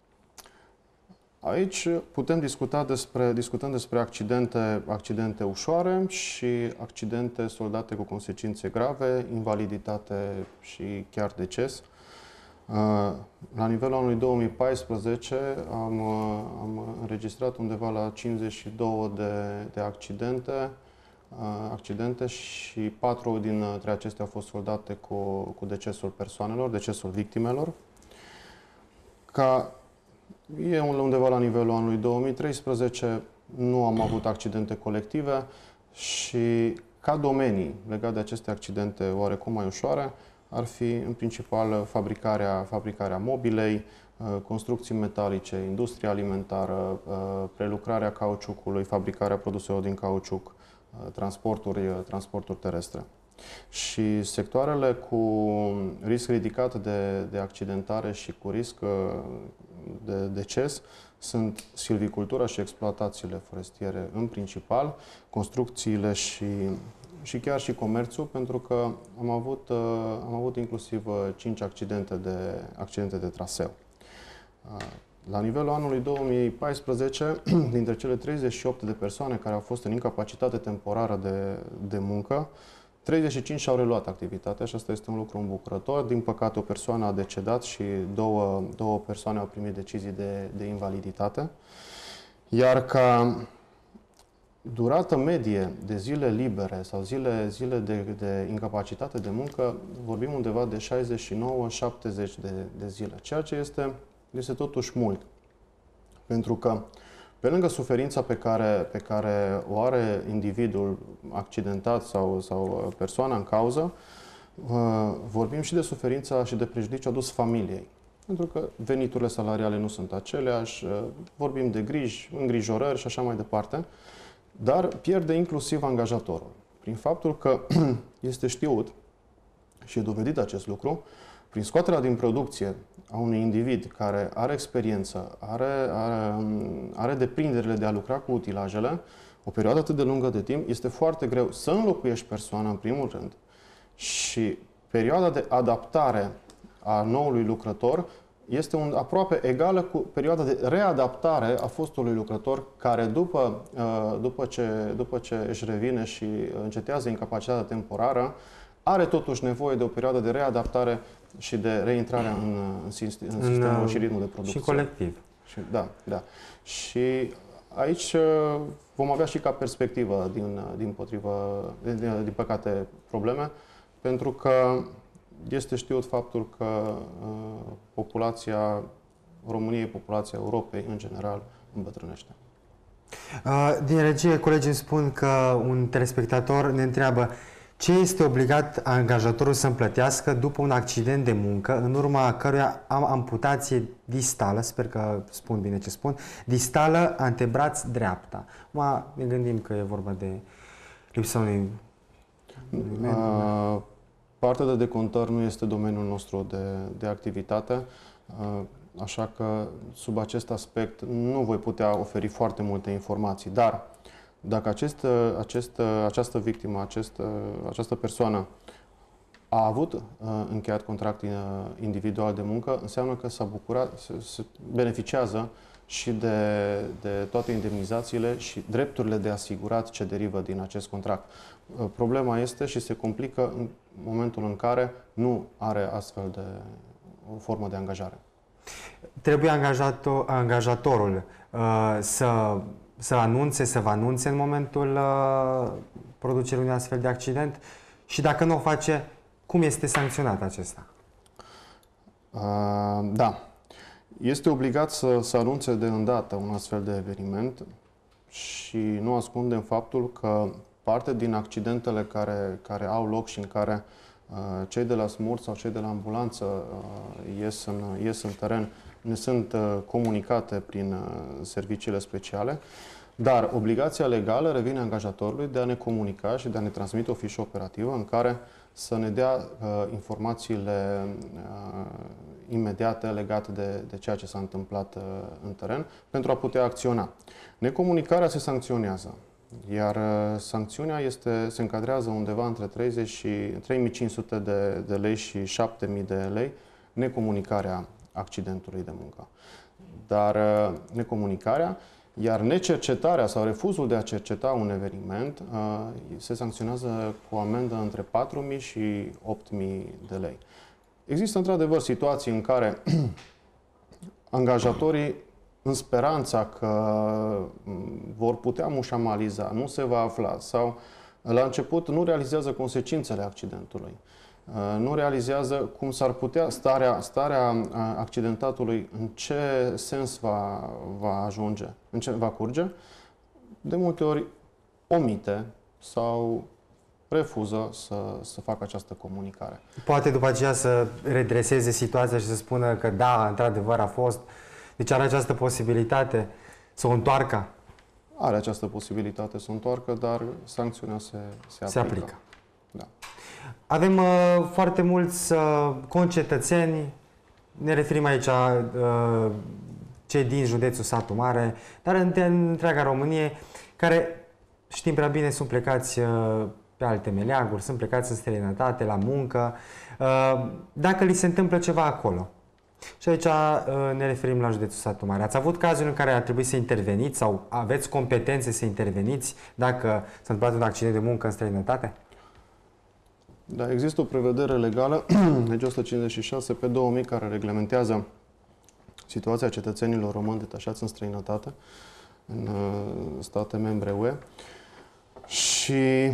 Aici putem discuta despre, discutăm despre accidente, accidente ușoare și accidente soldate cu consecințe grave, invaliditate și chiar deces. La nivelul anului două mii paisprezece am, am înregistrat undeva la cincizeci și două de, de accidente, accidente și patru dintre acestea au fost soldate cu, cu decesul persoanelor, decesul victimelor. Ca E undeva la nivelul anului două mii treisprezece, nu am avut accidente colective și ca domenii legate de aceste accidente oarecum mai ușoare ar fi în principal fabricarea, fabricarea mobilei, construcții metalice, industria alimentară, prelucrarea cauciucului, fabricarea produselor din cauciuc, transporturi, transporturi terestre. Și sectoarele cu risc ridicat de, de accidentare și cu risc de deces sunt silvicultura și exploatațiile forestiere în principal, construcțiile și, și chiar și comerțul, pentru că am avut, am avut inclusiv cinci accidente de, accidente de traseu. La nivelul anului două mii paisprezece, dintre cele treizeci și opt de persoane care au fost în incapacitate temporară de, de muncă, treizeci și cinci și-au reluat activitatea și asta este un lucru îmbucurător. Din păcate, o persoană a decedat și două, două persoane au primit decizii de, de invaliditate. Iar ca durată medie de zile libere sau zile, zile de, de incapacitate de muncă, vorbim undeva de șaizeci și nouă - șaptezeci de, de zile, ceea ce este, este totuși mult. Pentru că pe lângă suferința pe care, pe care o are individul accidentat sau, sau persoana în cauză, vorbim și de suferința și de prejudiciu adus familiei. Pentru că veniturile salariale nu sunt aceleași, vorbim de griji, îngrijorări și așa mai departe, dar pierde inclusiv angajatorul. Prin faptul că este știut și e dovedit acest lucru, prin scoaterea din producție a unui individ care are experiență, are, are, are deprinderile de a lucra cu utilajele, o perioadă atât de lungă de timp, este foarte greu să înlocuiești persoana în primul rând și perioada de adaptare a noului lucrător este un, aproape egală cu perioada de readaptare a fostului lucrător care după, după, ce, după ce își revine și încetează incapacitatea temporară, are totuși nevoie de o perioadă de readaptare și de reintrare în, în, sistem, în sistemul în, și ritmul de producție. Și colectiv. Și, da, da. Și aici vom avea și ca perspectivă, din, din, potrivă, din, din păcate, probleme, pentru că este știut faptul că uh, populația României, populația Europei, în general, îmbătrânește. Din regie, colegii îmi spun că un telespectator ne întreabă ce este obligat angajatorul să-mi plătească după un accident de muncă, în urma căruia am amputație distală, sper că spun bine ce spun, distală antebraț dreapta. Ma, ne gândim că e vorba de lipsa unui... Uh, partea de decontări nu este domeniul nostru de, de activitate, uh, așa că sub acest aspect nu voi putea oferi foarte multe informații, dar dacă acest, acest, această victimă, acest, această persoană a avut uh, încheiat contract individual de muncă, înseamnă că s-a bucurat, se, se beneficiază și de, de toate indemnizațiile și drepturile de asigurat ce derivă din acest contract. Uh, problema este și se complică în momentul în care nu are astfel de o formă de angajare. Trebuie angajator, angajatorul uh, să să anunțe, să vă anunțe în momentul uh, producerii unui astfel de accident și dacă nu o face, cum este sancționat acesta? Uh, da. Este obligat să, să anunțe de îndată un astfel de eveniment și nu ascundem faptul că parte din accidentele care, care au loc și în care uh, cei de la SMUR sau cei de la ambulanță uh, ies, în, ies în teren ne sunt uh, comunicate prin uh, serviciile speciale. Dar obligația legală revine angajatorului de a ne comunica și de a ne transmite o fișă operativă în care să ne dea uh, informațiile uh, imediate legate de, de ceea ce s-a întâmplat uh, în teren pentru a putea acționa. Necomunicarea se sancționează, iar uh, sancțiunea este, se încadrează undeva între treizeci și trei mii cinci sute de, de lei și șapte mii de lei necomunicarea accidentului de muncă. Dar uh, necomunicarea, iar necercetarea sau refuzul de a cerceta un eveniment uh, se sancționează cu o amendă între patru mii și opt mii de lei. Există într-adevăr situații în care angajatorii, în speranța că vor putea mușamaliza, nu se va afla sau la început nu realizează consecințele accidentului. Nu realizează cum s-ar putea starea, starea accidentatului, în ce sens va, va ajunge, în ce va curge. De multe ori omite sau refuză să, să facă această comunicare. Poate după aceea să redreseze situația și să spună că da, într-adevăr a fost. Deci are această posibilitate să o întoarcă? Are această posibilitate să o întoarcă, dar sancțiunea se, se aplică. Se aplică. Da. Avem uh, foarte mulți uh, concetățeni, ne referim aici uh, cei din județul Satu Mare, dar în, în întreaga Românie, care știm prea bine sunt plecați uh, pe alte meleaguri, sunt plecați în străinătate, la muncă, uh, dacă li se întâmplă ceva acolo. Și aici uh, ne referim la județul Satu Mare. Ați avut cazuri în care ar trebui să interveniți sau aveți competențe să interveniți dacă s-a întâmplat un accident de muncă în străinătate? Da, există o prevedere legală, legea o sută cincizeci și șase pe două mii, care reglementează situația cetățenilor români detașați în străinătate, în state membre U E. Și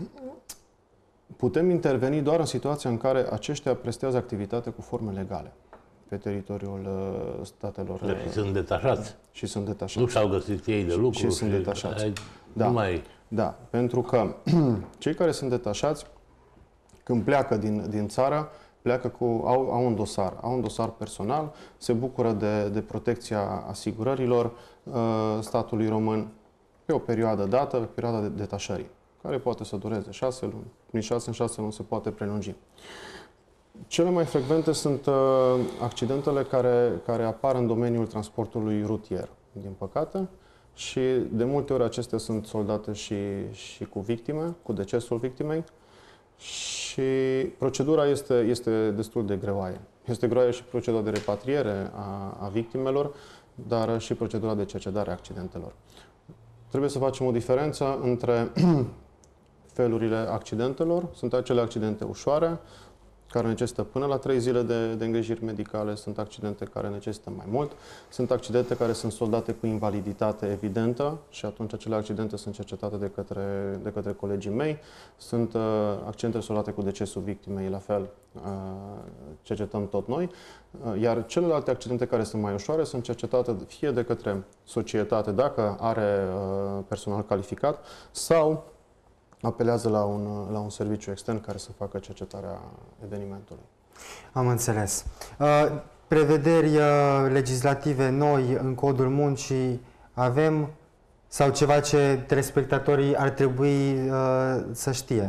putem interveni doar în situația în care aceștia prestează activitate cu forme legale pe teritoriul statelor. Deci sunt detașați. Și sunt detașați. Nu și-au găsit ei de lucru. Și sunt detașați. Da. Nu mai... da, pentru că cei care sunt detașați, când pleacă din, din țară, pleacă cu, au, au un dosar, au un dosar personal, se bucură de, de protecția asigurărilor uh, statului român pe o perioadă dată, pe perioada de detașării, care poate să dureze șase luni. Din șase în șase luni se poate prelungi. Cele mai frecvente sunt uh, accidentele care, care apar în domeniul transportului rutier, din păcate, și de multe ori acestea sunt soldate și, și cu victime, cu decesul victimei. Și procedura este, este destul de greoaie. Este greoaie și procedura de repatriere a, a victimelor, dar și procedura de cercetare a accidentelor. Trebuie să facem o diferență între felurile accidentelor. Sunt acele accidente ușoare, care necesită până la trei zile de, de îngrijiri medicale, sunt accidente care necesită mai mult, sunt accidente care sunt soldate cu invaliditate evidentă și atunci acele accidente sunt cercetate de către, de către colegii mei, sunt uh, accidente soldate cu decesul victimei, la fel uh, cercetăm tot noi, uh, iar celelalte accidente care sunt mai ușoare sunt cercetate fie de către societate, dacă are uh, personal calificat, sau apelează la un, la un serviciu extern care să facă cercetarea evenimentului. Am înțeles. Uh, prevederi uh, legislative noi în Codul Muncii avem sau ceva ce telespectatorii ar trebui uh, să știe?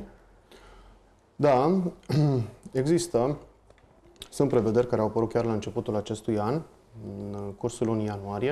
Da, există. Sunt prevederi care au apărut chiar la începutul acestui an, în cursul lunii ianuarie,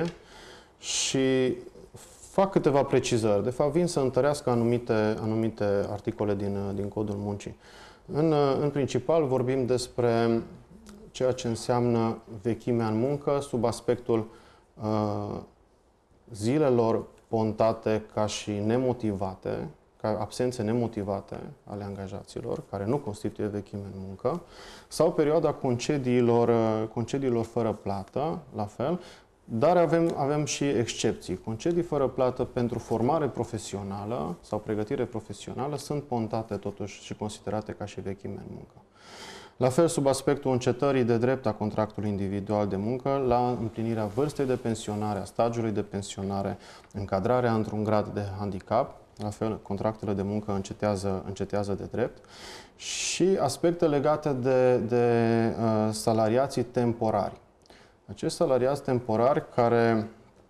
și fac câteva precizări. De fapt, vin să întărească anumite, anumite articole din, din Codul Muncii. În, în principal, vorbim despre ceea ce înseamnă vechimea în muncă sub aspectul uh, zilelor pontate ca și nemotivate, ca absențe nemotivate ale angajaților, care nu constituie vechime în muncă, sau perioada concediilor, concediilor fără plată, la fel. Dar avem, avem și excepții. Concedii fără plată pentru formare profesională sau pregătire profesională sunt pontate totuși și considerate ca și vechime în muncă. La fel, sub aspectul încetării de drept a contractului individual de muncă la împlinirea vârstei de pensionare, a stagiului de pensionare, încadrarea într-un grad de handicap, la fel, contractele de muncă încetează, încetează de drept, și aspecte legate de, de uh, salariații temporari. Acești salariați temporari care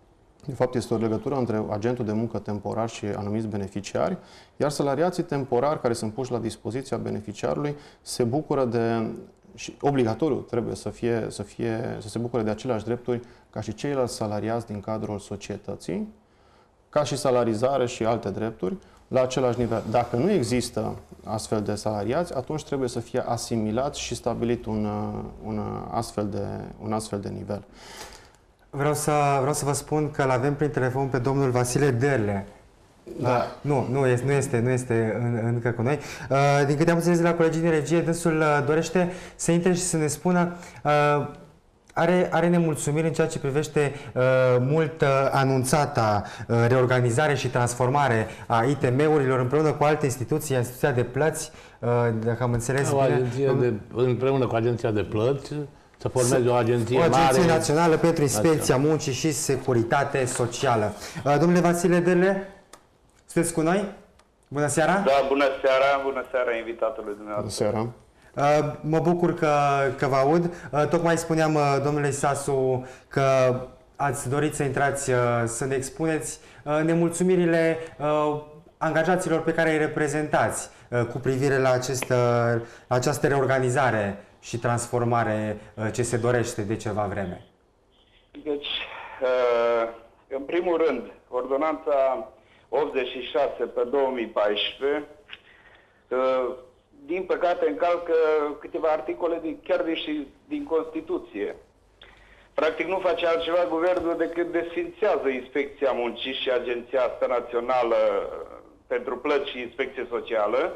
De fapt, este o legătură între agentul de muncă temporar și anumiți beneficiari, iar salariații temporari care sunt puși la dispoziția beneficiarului se bucură de, și obligatoriu trebuie să, fie, să, fie, să se bucure de aceleași drepturi ca și ceilalți salariați din cadrul societății, ca și salarizare și alte drepturi, la același nivel. Dacă nu există astfel de salariați, atunci trebuie să fie asimilat și stabilit un, un, astfel, de, un astfel de nivel. Vreau să, vreau să vă spun că l-avem prin telefon pe domnul Vasile Derle. Da. Nu, nu este, nu este, nu este în, încă cu noi. Uh, din câte am înțeles de la colegii din regie, dânsul uh, dorește să intre și să ne spună uh, Are, are nemulțumiri în ceea ce privește uh, mult uh, anunțata uh, reorganizare și transformare a I T M-urilor împreună cu alte instituții, instituția de plăți, uh, dacă am înțeles o bine. Agenție de, împreună cu agenția de plăți, să formeze o agenție o agenție mare. națională pentru inspecția muncii și securitate socială. Uh, domnule Vasile Derle, sunteți cu noi? Bună seara! Da, bună seara, bună seara invitatului dumneavoastră. Bună seara! Uh, mă bucur că, că vă aud. Uh, tocmai spuneam, uh, domnule Sasu, că ați dorit să intrați, uh, să ne expuneți uh, nemulțumirile uh, angajaților pe care îi reprezentați uh, cu privire la, acest, uh, la această reorganizare și transformare uh, ce se dorește de ceva vreme. Deci, uh, în primul rând, ordonanța optzeci și șase pe două mii paisprezece uh, din păcate încalcă câteva articole din, chiar din, din Constituție. Practic nu face altceva guvernul decât desfințează Inspecția Muncii și Agenția asta Națională pentru Plăți și Inspecție Socială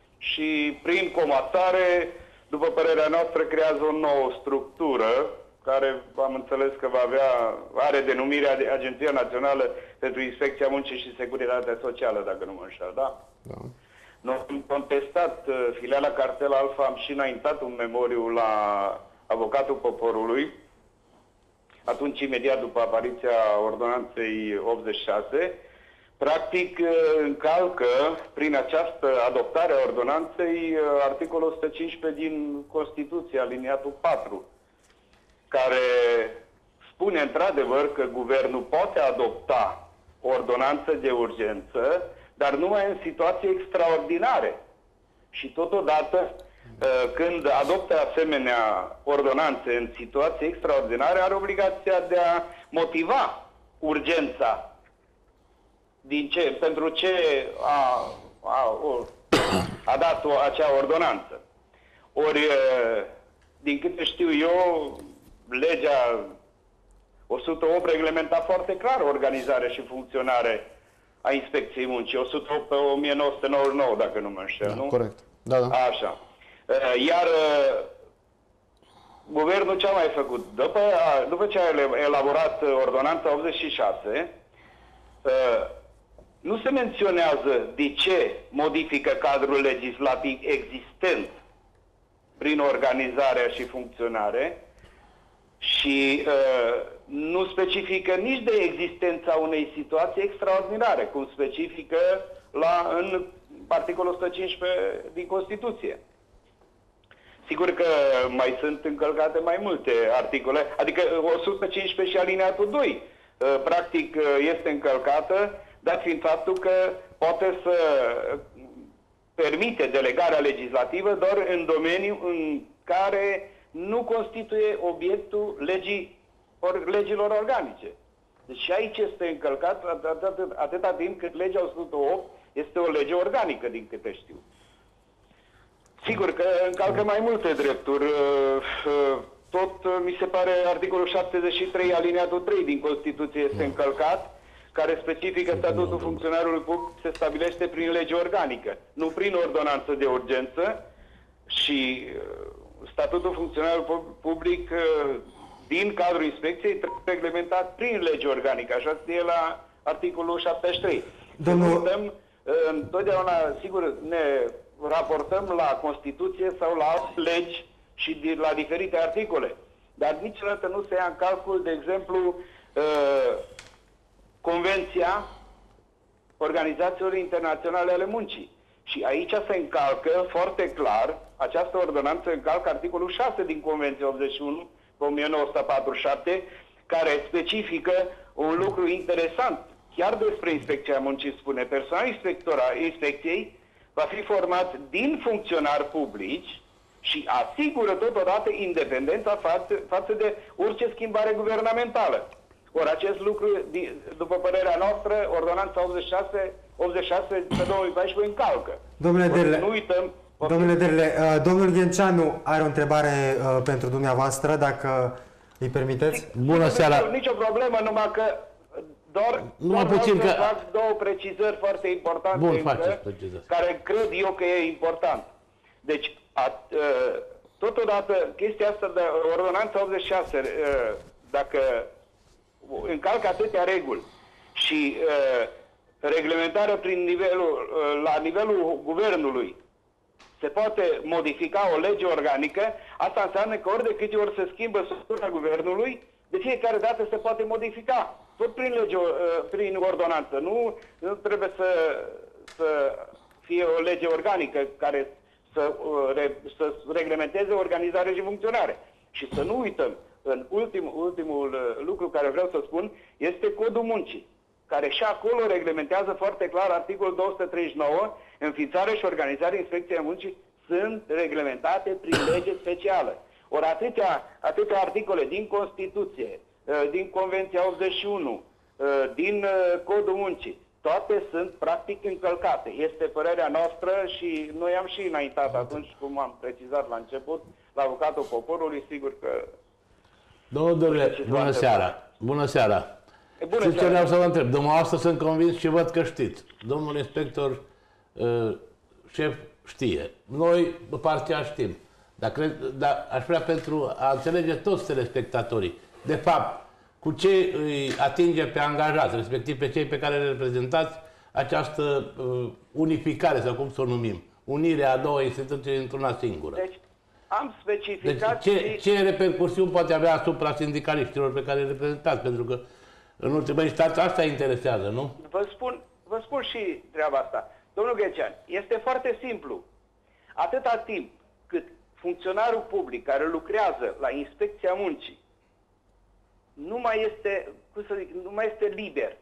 și prin comasare, după părerea noastră, creează o nouă structură care am înțeles că va avea, are denumirea de Agenția Națională pentru Inspecția Muncii și Securitatea Socială, dacă nu mă înșel, da? Da. Noi am contestat uh, filiala Cartel Alfa, am și înaintat un memoriu la avocatul poporului, atunci imediat după apariția ordonanței optzeci și șase, practic uh, încalcă prin această adoptare a ordonanței uh, articolul o sută cincisprezece din Constituție, aliniatul patru, care spune într-adevăr că guvernul poate adopta o ordonanță de urgență, dar numai în situații extraordinare. Și totodată, când adoptă asemenea ordonanțe în situații extraordinare, are obligația de a motiva urgența din ce, pentru ce a, a, a dat o, acea ordonanță. Ori, din câte știu eu, legea o sută opt reglementa foarte clar organizarea și funcționare a Inspecției Muncii, o sută opt pe o mie nouă sute nouăzeci și nouă, dacă nu mă înșel, Da, nu? corect. Da, da. Așa. Iar guvernul ce a mai făcut? După, după ce a elaborat ordonanța optzeci și șase, nu se menționează de ce modifică cadrul legislativ existent prin organizarea și funcționare și uh, nu specifică nici de existența unei situații extraordinare, cum specifică la, în articolul o sută cincisprezece din Constituție. Sigur că mai sunt încălcate mai multe articole, adică o sută cincisprezece și alineatul doi, uh, practic uh, este încălcată, dat fiind faptul că poate să permite delegarea legislativă doar în domeniul în care nu constituie obiectul legii, or, legilor organice. Deci și aici este încălcat atâta, atâta timp cât legea o sută opt este o lege organică, din câte știu. Sigur că încalcă mai multe drepturi. Tot mi se pare articolul șaptezeci și trei alineatul trei din Constituție este încălcat, care specifică statutul funcționarului public se stabilește prin lege organică, nu prin ordonanță de urgență, și statutul funcționarului public din cadrul inspecției trebuie reglementat prin lege organică, așa scrie la articolul șaptezeci și trei. Domnul... Uităm, întotdeauna, sigur, ne raportăm la Constituție sau la alte legi și la diferite articole, dar niciodată nu se ia în calcul, de exemplu, Convenția Organizațiilor Internaționale ale Muncii. Și aici se încalcă foarte clar, această ordonanță încalcă articolul șase din Convenția optzeci și unu pe o mie nouă sute patruzeci și șapte, care specifică un lucru interesant. Chiar despre Inspecția Muncii spune, personal inspectora inspecției va fi format din funcționari publici și asigură totodată independența față, față de orice schimbare guvernamentală. Ori acest lucru, după părerea noastră, Ordonanța optzeci și șase, optzeci și șase pe două mii paisprezece încalcă. Domnule Derle, nu uităm, domnule Derle, uh, domnul Ghenceanu are o întrebare uh, pentru dumneavoastră, dacă îi permiteți. Bună seara! Nicio problemă, numai că doar, numai doar puțin că... că... fac două precizări foarte importante, Bun, încă, care cred eu că e important. Deci, a, uh, totodată, chestia asta de Ordonanța optzeci și șase, uh, dacă încalcă atâtea reguli și uh, reglementarea prin nivelul, uh, la nivelul guvernului se poate modifica o lege organică, asta înseamnă că ori de câte ori se schimbă structura guvernului, de fiecare dată se poate modifica. Tot prin lege, uh, prin ordonanță. Nu, nu trebuie să, să fie o lege organică care să, uh, re, să reglementeze organizare și funcționare. Și să nu uităm, în ultim, ultimul uh, lucru care vreau să spun este Codul Muncii, care și acolo reglementează foarte clar articolul două sute treizeci și nouă, înființarea și organizarea Inspecției Muncii sunt reglementate prin lege specială. Ori atâtea, atâtea articole din Constituție, din Convenția optzeci și unu, din Codul Muncii, toate sunt practic încălcate. Este părerea noastră și noi am și înaintat atunci, cum am precizat la început, la avocatul poporului, sigur că... Domnul Dărle, bună seara! Bună seara! Bună Știți ce seara. vreau să vă întreb? Dumneavoastră sunt convins și văd că știți. Domnul inspector uh, șef știe. Noi, partea, știm. Dar, cred, dar aș vrea pentru a înțelege toți telespectatorii, de fapt, cu ce îi atinge pe angajați, respectiv pe cei pe care le reprezentați, această uh, unificare, sau cum să o numim, unirea a două instituții într-una singură. Deci, am specificat... Deci, ce, și... ce repercusiuni poate avea asupra sindicaliștilor pe care îi reprezentați? Pentru că, în ultima instanță, asta interesează, nu? Vă spun, vă spun și treaba asta. Domnul Ghecean, este foarte simplu. Atâta timp cât funcționarul public care lucrează la Inspecția Muncii nu mai este, cum să zic, nu mai este liber.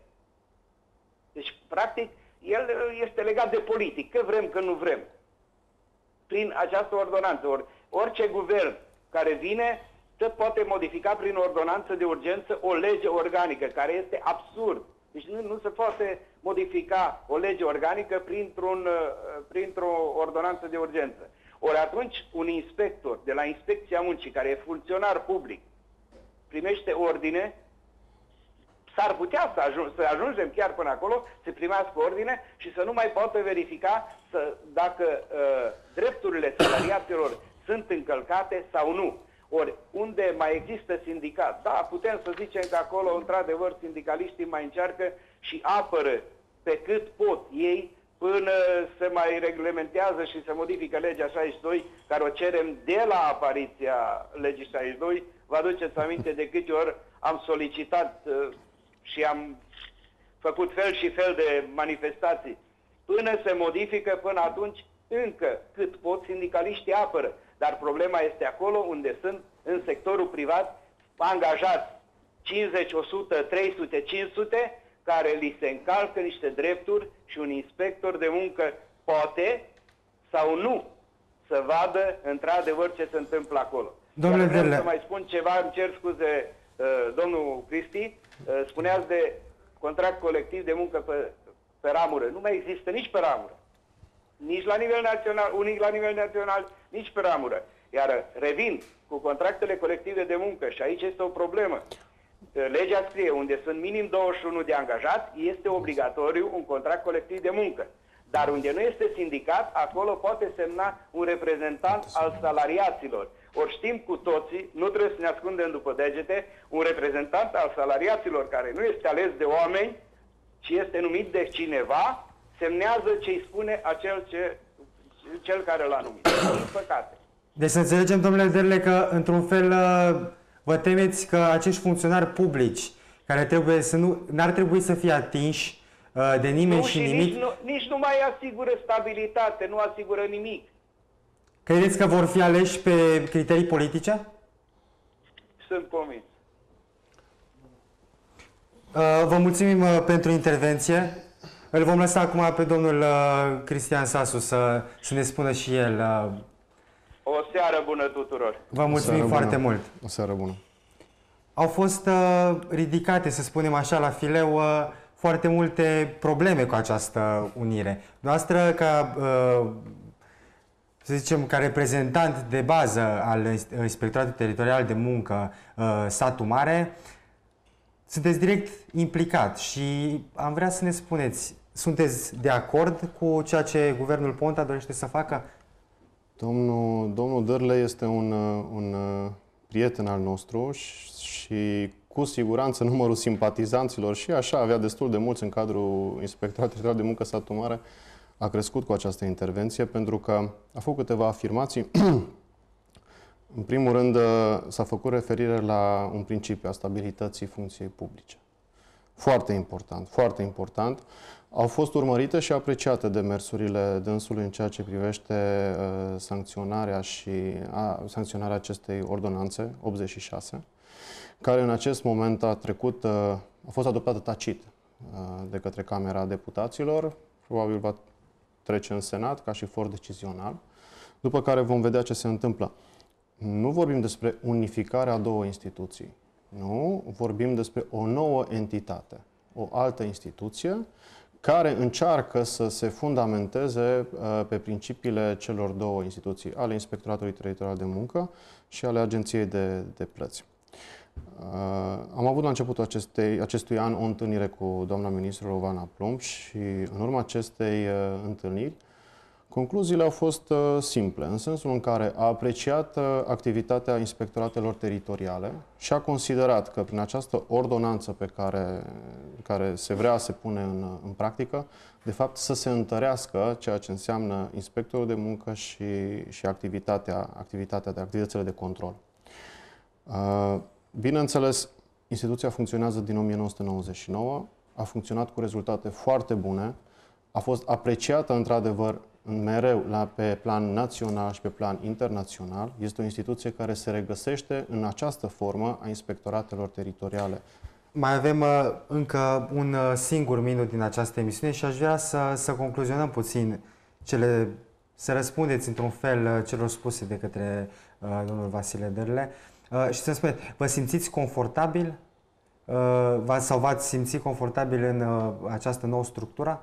Deci, practic, el este legat de politic, că vrem, că nu vrem. Prin această ordonanță. Or, orice guvern care vine se poate modifica prin ordonanță de urgență o lege organică, care este absurd. Deci nu, nu se poate modifica o lege organică printr-un, printr-o ordonanță de urgență. Ori atunci un inspector de la Inspecția Muncii, care e funcționar public, primește ordine, s-ar putea să, ajung, să ajungem chiar până acolo, să primească ordine și să nu mai poată verifica să, dacă uh, drepturile salariaților sunt încălcate sau nu. Ori, unde mai există sindicat, da, putem să zicem că acolo, într-adevăr, sindicaliștii mai încearcă și apără pe cât pot ei până se mai reglementează și se modifică legea șaizeci și doi, care o cerem de la apariția legii șaizeci și doi. Vă aduceți aminte de câte ori am solicitat uh, și am făcut fel și fel de manifestații. Până se modifică, până atunci, încă cât pot, sindicaliștii apără. Dar problema este acolo unde sunt, în sectorul privat, angajați cincizeci, o sută, trei sute, cinci sute, care li se încalcă niște drepturi și un inspector de muncă poate sau nu să vadă într-adevăr ce se întâmplă acolo. Domnule Iar vreau Derle. să mai spun ceva, îmi cer scuze, uh, domnul Cristi, uh, spuneați de contract colectiv de muncă pe, pe ramură. Nu mai există nici pe ramură. Nici la nivel național, unic la nivel național, nici pe ramură. Iar revin cu contractele colective de muncă și aici este o problemă. Legea scrie unde sunt minim douăzeci și unu de angajați, este obligatoriu un contract colectiv de muncă. Dar unde nu este sindicat, acolo poate semna un reprezentant al salariaților. Ori știm cu toții, nu trebuie să ne ascundem după degete, un reprezentant al salariaților care nu este ales de oameni, ci este numit de cineva, semnează ce îi spune acel ce, cel care l-a numit. Din păcate. Deci să înțelegem, domnule Derle, că într-un fel vă temeți că acești funcționari publici, care trebuie să nu, n-ar trebui să fie atinși de nimeni nu, și, și nimic, nici nu, nici nu mai asigură stabilitate, nu asigură nimic. credeți că vor fi aleși pe criterii politice? Sunt convins. Vă mulțumim pentru intervenție. Îl vom lăsa acum pe domnul Cristian Sasu să, să ne spună și el. O seară bună tuturor! Vă mulțumim foarte bună. mult! O seară bună! Au fost uh, ridicate, să spunem așa, la fileu uh, foarte multe probleme cu această unire. Noastră, ca, uh, să zicem, ca reprezentant de bază al Inspectoratului Teritorial de Muncă uh, Satu Mare, sunteți direct implicat și am vrea să ne spuneți, sunteți de acord cu ceea ce Guvernul Ponta dorește să facă? Domnul, domnul Dârle este un, un prieten al nostru și cu siguranță numărul simpatizanților și așa avea destul de mulți în cadrul Inspectoratului Teritorial de Muncă Satu Mare a crescut cu această intervenție pentru că a făcut câteva afirmații. În primul rând s-a făcut referire la un principiu a stabilității funcției publice. Foarte important, foarte important. Au fost urmărite și apreciate demersurile dânsului în ceea ce privește uh, sancționarea și a, sancționarea acestei ordonanțe optzeci și șase, care în acest moment a trecut, uh, a fost adoptată tacit uh, de către Camera Deputaților, probabil va trece în Senat ca și for decizional, după care vom vedea ce se întâmplă. Nu vorbim despre unificarea a două instituții, nu, vorbim despre o nouă entitate, o altă instituție care încearcă să se fundamenteze uh, pe principiile celor două instituții, ale Inspectoratului Teritorial de Muncă și ale Agenției de, de Plăți. Uh, am avut la începutul acestei, acestui an o întâlnire cu doamna ministru Rovana Plumb și în urma acestei uh, întâlniri concluziile au fost uh, simple, în sensul în care a apreciat uh, activitatea inspectoratelor teritoriale și a considerat că prin această ordonanță pe care, care se vrea să se pune în, în practică, de fapt să se întărească ceea ce înseamnă inspectorul de muncă și, și activitatea, activitatea de activitățile de control. Uh, bineînțeles, instituția funcționează din o mie nouă sute nouăzeci și nouă, a funcționat cu rezultate foarte bune, a fost apreciată într-adevăr mereu la, pe plan național și pe plan internațional. Este o instituție care se regăsește în această formă a inspectoratelor teritoriale. Mai avem uh, încă un uh, singur minut din această emisiune și aș vrea să, să concluzionăm puțin cele, să răspundeți într-un fel uh, celor spuse de către uh, domnul Vasile Dârle uh, și să-mi spuneți, vă simțiți confortabil uh, sau v-ați simțit confortabil în uh, această nouă structură?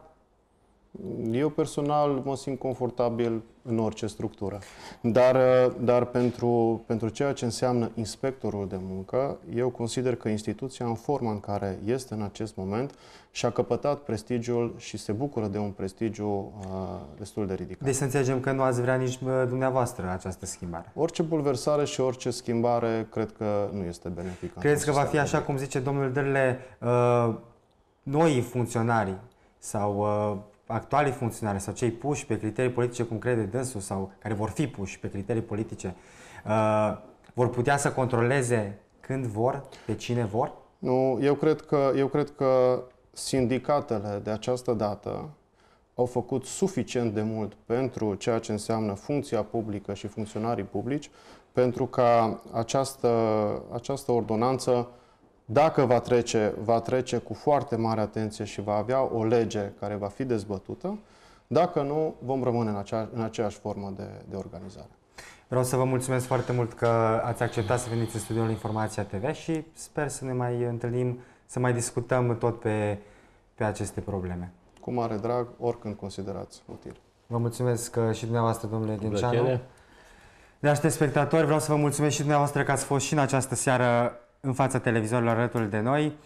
Eu personal mă simt confortabil în orice structură, dar, dar pentru, pentru ceea ce înseamnă inspectorul de muncă, eu consider că instituția în forma în care este în acest moment și-a căpătat prestigiul și se bucură de un prestigiu uh, destul de ridicat. Deci să înțelegem că nu ați vrea nici dumneavoastră această schimbare. Orice bulversare și orice schimbare cred că nu este benefică. Credeți că va fi așa cum zice domnul Dârle, uh, noi funcționari sau uh, actualii funcționari sau cei puși pe criterii politice, cum crede dânsul, sau care vor fi puși pe criterii politice, uh, vor putea să controleze când vor, pe cine vor? Nu, eu cred că, eu cred că sindicatele de această dată au făcut suficient de mult pentru ceea ce înseamnă funcția publică și funcționarii publici, pentru ca această, această ordonanță, dacă va trece, va trece cu foarte mare atenție și va avea o lege care va fi dezbătută. Dacă nu, vom rămâne în, acea, în aceeași formă de, de organizare. Vreau să vă mulțumesc foarte mult că ați acceptat să veniți în studioul Informația T V și sper să ne mai întâlnim, să mai discutăm tot pe, pe aceste probleme. Cu mare drag, oricând considerați util. Vă mulțumesc și dumneavoastră, domnule Dinceanu. Dragi telespectatori, vreau să vă mulțumesc și dumneavoastră că ați fost și în această seară în fața televizorilor alături de noi.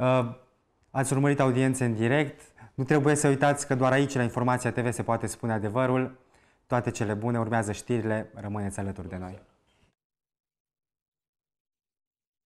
Ați urmărit audiențe în direct. Nu trebuie să uitați că doar aici, la Informația T V, se poate spune adevărul. Toate cele bune, urmează știrile, rămâneți alături de noi.